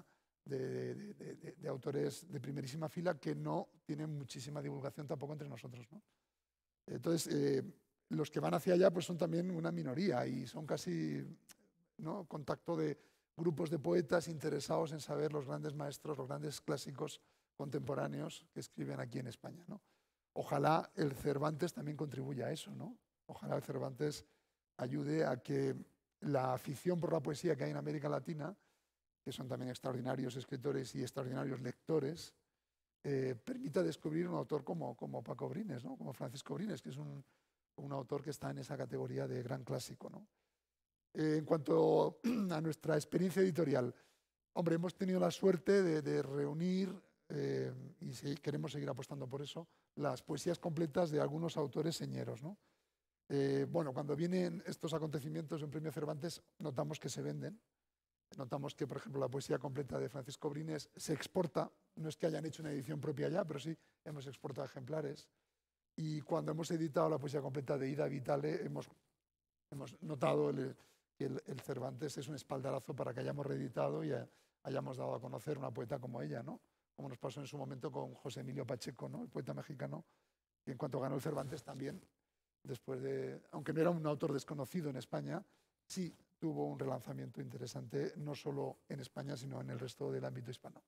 de autores de primerísima fila que no tienen muchísima divulgación tampoco entre nosotros, ¿no? Entonces, los que van hacia allá pues son también una minoría y son casi, ¿no?, contacto de grupos de poetas interesados en saber los grandes maestros, los grandes clásicos contemporáneos que escriben aquí en España, ¿no? Ojalá el Cervantes también contribuya a eso, ¿no? Ojalá el Cervantes ayude a que la afición por la poesía que hay en América Latina, que son también extraordinarios escritores y extraordinarios lectores, permita descubrir un autor como Paco Brines, ¿no? Como Francisco Brines, que es un autor que está en esa categoría de gran clásico, ¿no? En cuanto a nuestra experiencia editorial, hombre, hemos tenido la suerte de reunir, y queremos seguir apostando por eso, las poesías completas de algunos autores señeros, ¿no? Bueno, cuando vienen estos acontecimientos en Premio Cervantes, notamos que se venden. Notamos que, por ejemplo, la poesía completa de Francisco Brines se exporta. No es que hayan hecho una edición propia ya, pero sí hemos exportado ejemplares. Y cuando hemos editado la poesía completa de Ida Vitale, hemos notado que el Cervantes es un espaldarazo para que hayamos reeditado y hayamos dado a conocer una poeta como ella, ¿no? Como nos pasó en su momento con José Emilio Pacheco, ¿no?, el poeta mexicano, que en cuanto ganó el Cervantes también, después aunque no era un autor desconocido en España, sí tuvo un relanzamiento interesante, no solo en España, sino en el resto del ámbito hispano.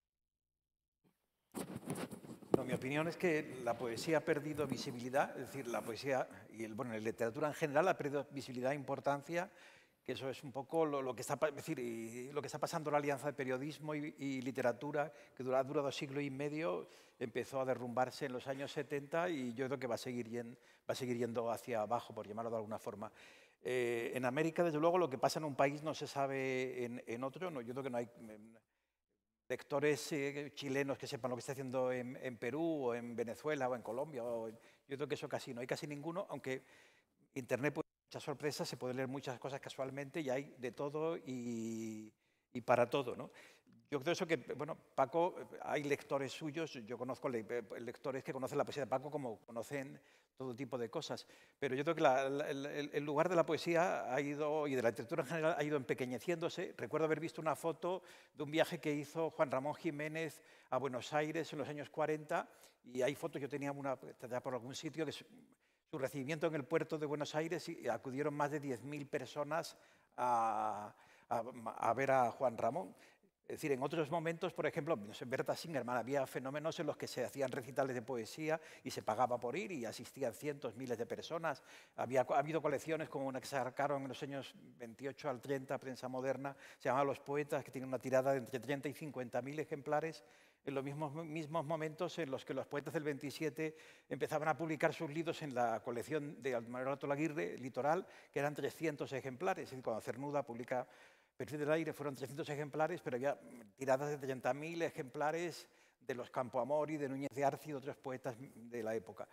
No, mi opinión es que la poesía ha perdido visibilidad, es decir, la poesía y la literatura en general ha perdido visibilidad e importancia, que eso es un poco lo que está pasando en la alianza de periodismo y literatura, que ha durado siglo y medio, empezó a derrumbarse en los años 70 y yo creo que va a seguir yendo hacia abajo, por llamarlo de alguna forma. En América, desde luego, lo que pasa en un país no se sabe en otro. No, yo creo que no hay lectores chilenos que sepan lo que está haciendo en Perú o en Venezuela o en Colombia. Yo creo que eso casi no hay casi ninguno, aunque Internet puede dar muchas sorpresas, se puede leer muchas cosas casualmente y hay de todo y para todo, ¿no? Yo creo eso que, bueno, Paco, hay lectores suyos, yo conozco lectores que conocen la poesía de Paco como conocen todo tipo de cosas, pero yo creo que el lugar de la poesía ha ido, y de la literatura en general, ha ido empequeñeciéndose. Recuerdo haber visto una foto de un viaje que hizo Juan Ramón Jiménez a Buenos Aires en los años 40, y hay fotos, yo tenía una por algún sitio, que su recibimiento en el puerto de Buenos Aires, y acudieron más de 10.000 personas a ver a Juan Ramón. Es decir, en otros momentos, por ejemplo, en Berta Singerman había fenómenos en los que se hacían recitales de poesía y se pagaba por ir y asistían cientos, miles de personas. Ha habido colecciones como una que sacaron en los años 28 al 30, Prensa Moderna, se llamaba Los Poetas, que tiene una tirada de entre 30 y 50.000 ejemplares. en los mismos momentos en los que los poetas del 27 empezaban a publicar sus libros en la colección de Manuel Olaguirre, Litoral, que eran 300 ejemplares. Es decir, cuando Cernuda publica Perfil del Aire fueron 300 ejemplares, pero había tiradas de 30.000 ejemplares de los Campoamor y de Núñez de Arci y de otros poetas de la época.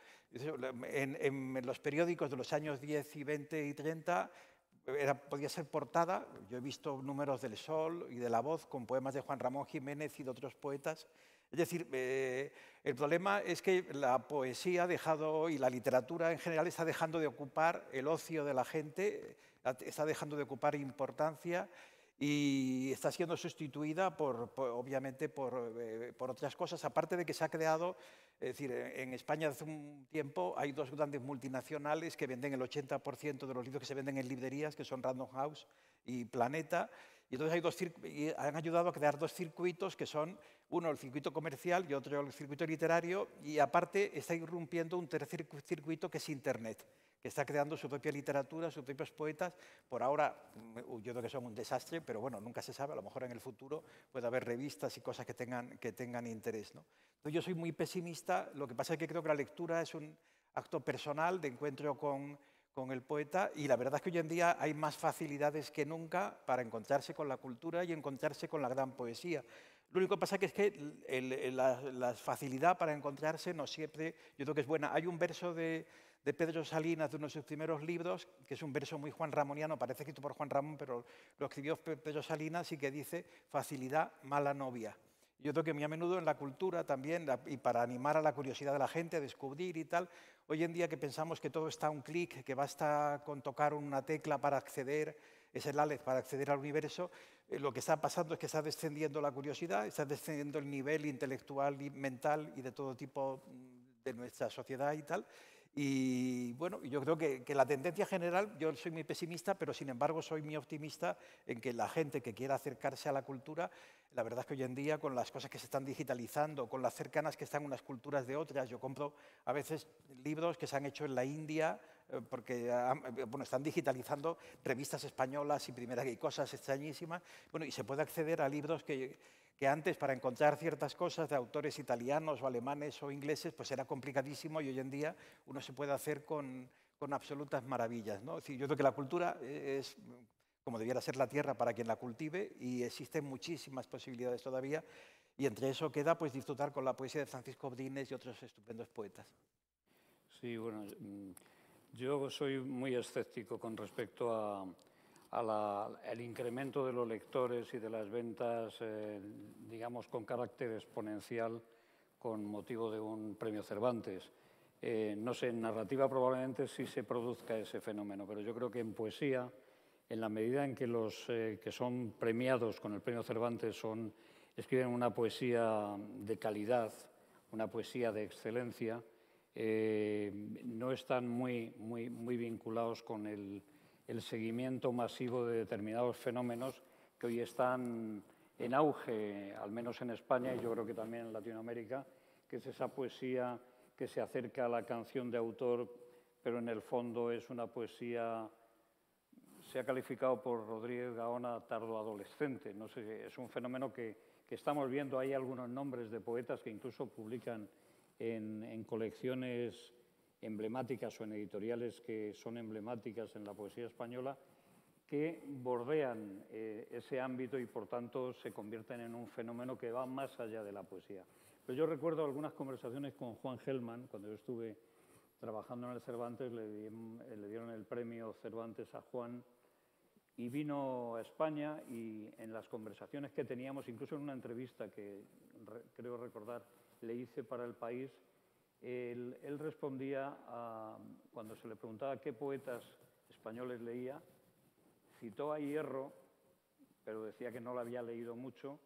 En los periódicos de los años 10 y 20 y 30 podía ser portada. Yo he visto números del Sol y de La Voz con poemas de Juan Ramón Jiménez y de otros poetas. Es decir, el problema es que la poesía ha dejado, y la literatura en general está dejando de ocupar el ocio de la gente, está dejando de ocupar importancia y está siendo sustituida obviamente por otras cosas, aparte de que se ha creado, es decir, en España hace un tiempo hay dos grandes multinacionales que venden el 80% de los libros que se venden en librerías, que son Random House y Planeta, y entonces han ayudado a crear dos circuitos que son, uno el circuito comercial y otro el circuito literario, y aparte está irrumpiendo un tercer circuito que es Internet, que está creando su propia literatura, sus propios poetas. Por ahora, yo creo que son un desastre, pero bueno, nunca se sabe, a lo mejor en el futuro puede haber revistas y cosas que tengan interés, ¿no? Entonces yo soy muy pesimista, lo que pasa es que creo que la lectura es un acto personal de encuentro con el poeta, y la verdad es que hoy en día hay más facilidades que nunca para encontrarse con la cultura y encontrarse con la gran poesía. Lo único que pasa es que la facilidad para encontrarse no siempre, yo creo que es buena. Hay un verso de Pedro Salinas, de uno de sus primeros libros, que es un verso muy juanramoniano, parece escrito por Juan Ramón, pero lo escribió Pedro Salinas, y que dice: facilidad, mala novia. Yo creo que muy a menudo en la cultura también, y para animar a la curiosidad de la gente a descubrir y tal, hoy en día que pensamos que todo está a un clic, que basta con tocar una tecla para acceder, es el Aleph para acceder al universo, lo que está pasando es que está descendiendo la curiosidad, está descendiendo el nivel intelectual y mental y de todo tipo de nuestra sociedad y tal. Y bueno, yo creo que la tendencia general, yo soy muy pesimista, pero sin embargo soy muy optimista en que la gente que quiera acercarse a la cultura, la verdad es que hoy en día con las cosas que se están digitalizando, con las cercanas que están unas culturas de otras, yo compro a veces libros que se han hecho en la India, porque bueno, están digitalizando revistas españolas y primeras y cosas extrañísimas, bueno, y se puede acceder a libros que antes, para encontrar ciertas cosas de autores italianos o alemanes o ingleses, pues era complicadísimo, y hoy en día uno se puede hacer con absolutas maravillas, ¿no? Es decir, yo creo que la cultura es como debiera ser la tierra para quien la cultive, y existen muchísimas posibilidades todavía, y entre eso queda pues disfrutar con la poesía de Francisco Brines y otros estupendos poetas. Sí, bueno, yo soy muy escéptico con respecto al incremento de los lectores y de las ventas, digamos, con carácter exponencial con motivo de un premio Cervantes. No sé, en narrativa probablemente sí se produzca ese fenómeno, pero yo creo que en poesía, en la medida en que los que son premiados con el premio Cervantes escriben una poesía de calidad, una poesía de excelencia, no están muy vinculados con el seguimiento masivo de determinados fenómenos que hoy están en auge, al menos en España y yo creo que también en Latinoamérica, que es esa poesía que se acerca a la canción de autor, pero en el fondo es una poesía, se ha calificado por Rodríguez Gaona, tardoadolescente. No sé, es un fenómeno que estamos viendo. Hay algunos nombres de poetas que incluso publican en colecciones emblemáticas o en editoriales que son emblemáticas en la poesía española, que bordean ese ámbito y por tanto se convierten en un fenómeno que va más allá de la poesía. Pero yo recuerdo algunas conversaciones con Juan Gelman, cuando yo estuve trabajando en el Cervantes, le dieron el premio Cervantes a Juan, y vino a España, y en las conversaciones que teníamos, incluso en una entrevista que creo recordar le hice para El País, él respondía cuando se le preguntaba qué poetas españoles leía, citó a Hierro, pero decía que no lo había leído mucho,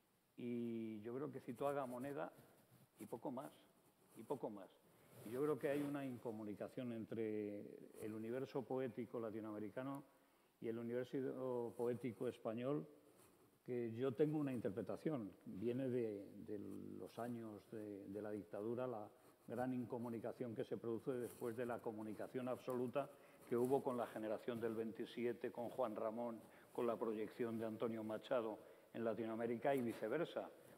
y yo creo que citó a Gamoneda y poco más, y poco más. Y yo creo que hay una incomunicación entre el universo poético latinoamericano y el universo poético español, que yo tengo una interpretación. Viene de los años de la dictadura, la gran incomunicación que se produce después de la comunicación absoluta que hubo con la generación del 27, con Juan Ramón, con la proyección de Antonio Machado en Latinoamérica y viceversa,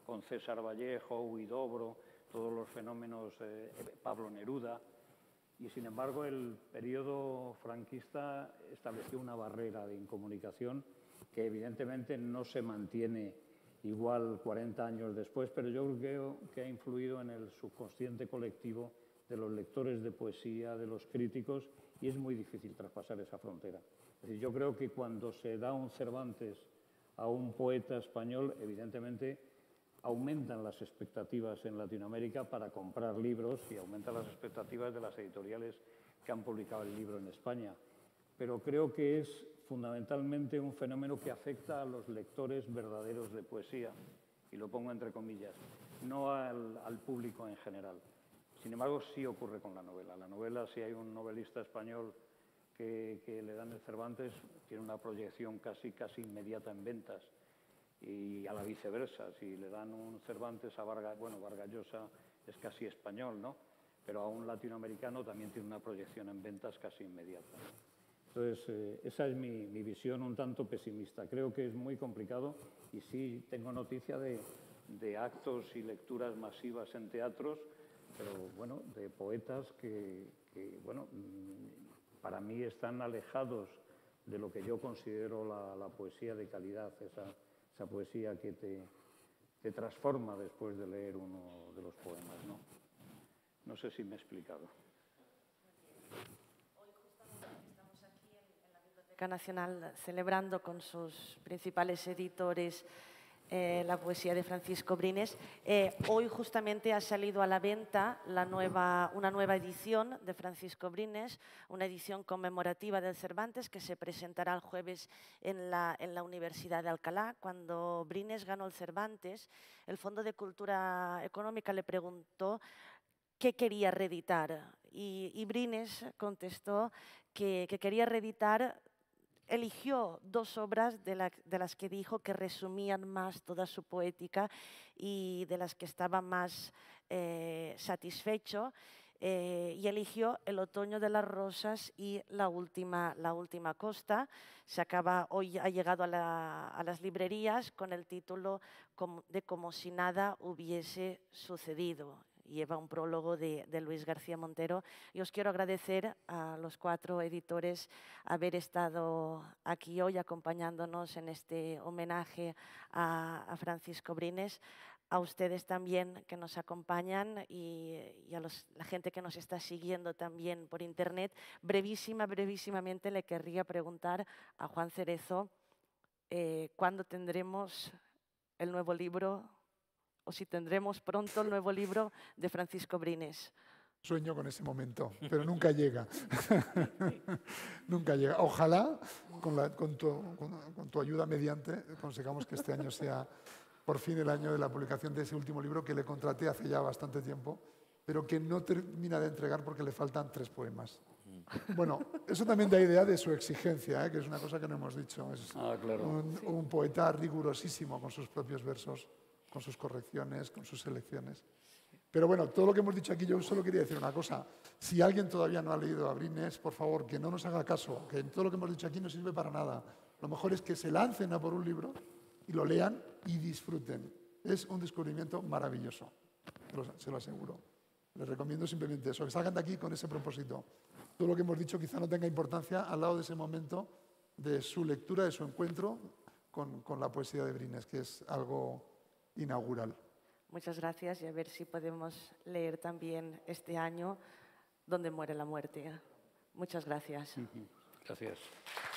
con César Vallejo, Huidobro, todos los fenómenos, Pablo Neruda. Y sin embargo el periodo franquista estableció una barrera de incomunicación que evidentemente no se mantiene igual 40 años después, pero yo creo que ha influido en el subconsciente colectivo de los lectores de poesía, de los críticos, y es muy difícil traspasar esa frontera. Es decir, yo creo que cuando se da un Cervantes a un poeta español, evidentemente aumentan las expectativas en Latinoamérica para comprar libros y aumentan las expectativas de las editoriales que han publicado el libro en España. Pero creo que es fundamentalmente un fenómeno que afecta a los lectores verdaderos de poesía, y lo pongo entre comillas, no al público en general. Sin embargo, sí ocurre con la novela. La novela, si hay un novelista español que le dan el Cervantes, tiene una proyección casi inmediata en ventas. Y a la viceversa, si le dan un Cervantes a Vargas Llosa es casi español, ¿no? Pero a un latinoamericano también tiene una proyección en ventas casi inmediata. Entonces, esa es mi visión un tanto pesimista. Creo que es muy complicado y sí tengo noticia de actos y lecturas masivas en teatros, pero bueno, de poetas que bueno, para mí están alejados de lo que yo considero la poesía de calidad, esa poesía que te transforma después de leer uno de los poemas, ¿no? No sé si me he explicado. Hoy justamente estamos aquí en la Biblioteca Nacional celebrando con sus principales editores la poesía de Francisco Brines. Hoy justamente ha salido a la venta una nueva edición de Francisco Brines, una edición conmemorativa del Cervantes que se presentará el jueves en la Universidad de Alcalá. Cuando Brines ganó el Cervantes, el Fondo de Cultura Económica le preguntó qué quería reeditar y Brines contestó que quería reeditar. Eligió dos obras de las que dijo que resumían más toda su poética y de las que estaba más satisfecho, y eligió El otoño de las rosas y La última costa. Hoy ha llegado a las librerías con el título de Como si nada hubiese sucedido. Lleva un prólogo de Luis García Montero. Y os quiero agradecer a los 4 editores haber estado aquí hoy acompañándonos en este homenaje a Francisco Brines. A ustedes también que nos acompañan y a la gente que nos está siguiendo también por internet. Brevísimamente le querría preguntar a Juan Cerezo cuándo tendremos el nuevo libro, o si tendremos pronto el nuevo libro de Francisco Brines. Sueño con ese momento, pero nunca llega. Nunca llega. Ojalá, con tu ayuda mediante, consigamos que este año sea por fin el año de la publicación de ese último libro que le contraté hace ya bastante tiempo, pero que no termina de entregar porque le faltan 3 poemas. Bueno, eso también da idea de su exigencia, que es una cosa que no hemos dicho. Es claro. un poeta rigurosísimo con sus propios versos, con sus correcciones, con sus selecciones. Pero bueno, todo lo que hemos dicho aquí, yo solo quería decir una cosa. Si alguien todavía no ha leído a Brines, por favor, que no nos haga caso, que todo lo que hemos dicho aquí no sirve para nada. Lo mejor es que se lancen a por un libro y lo lean y disfruten. Es un descubrimiento maravilloso, se lo aseguro. Les recomiendo simplemente eso, que salgan de aquí con ese propósito. Todo lo que hemos dicho quizá no tenga importancia al lado de ese momento de su lectura, de su encuentro con la poesía de Brines, que es algo inaugural. Muchas gracias y a ver si podemos leer también este año Donde muere la muerte. Muchas gracias. Gracias.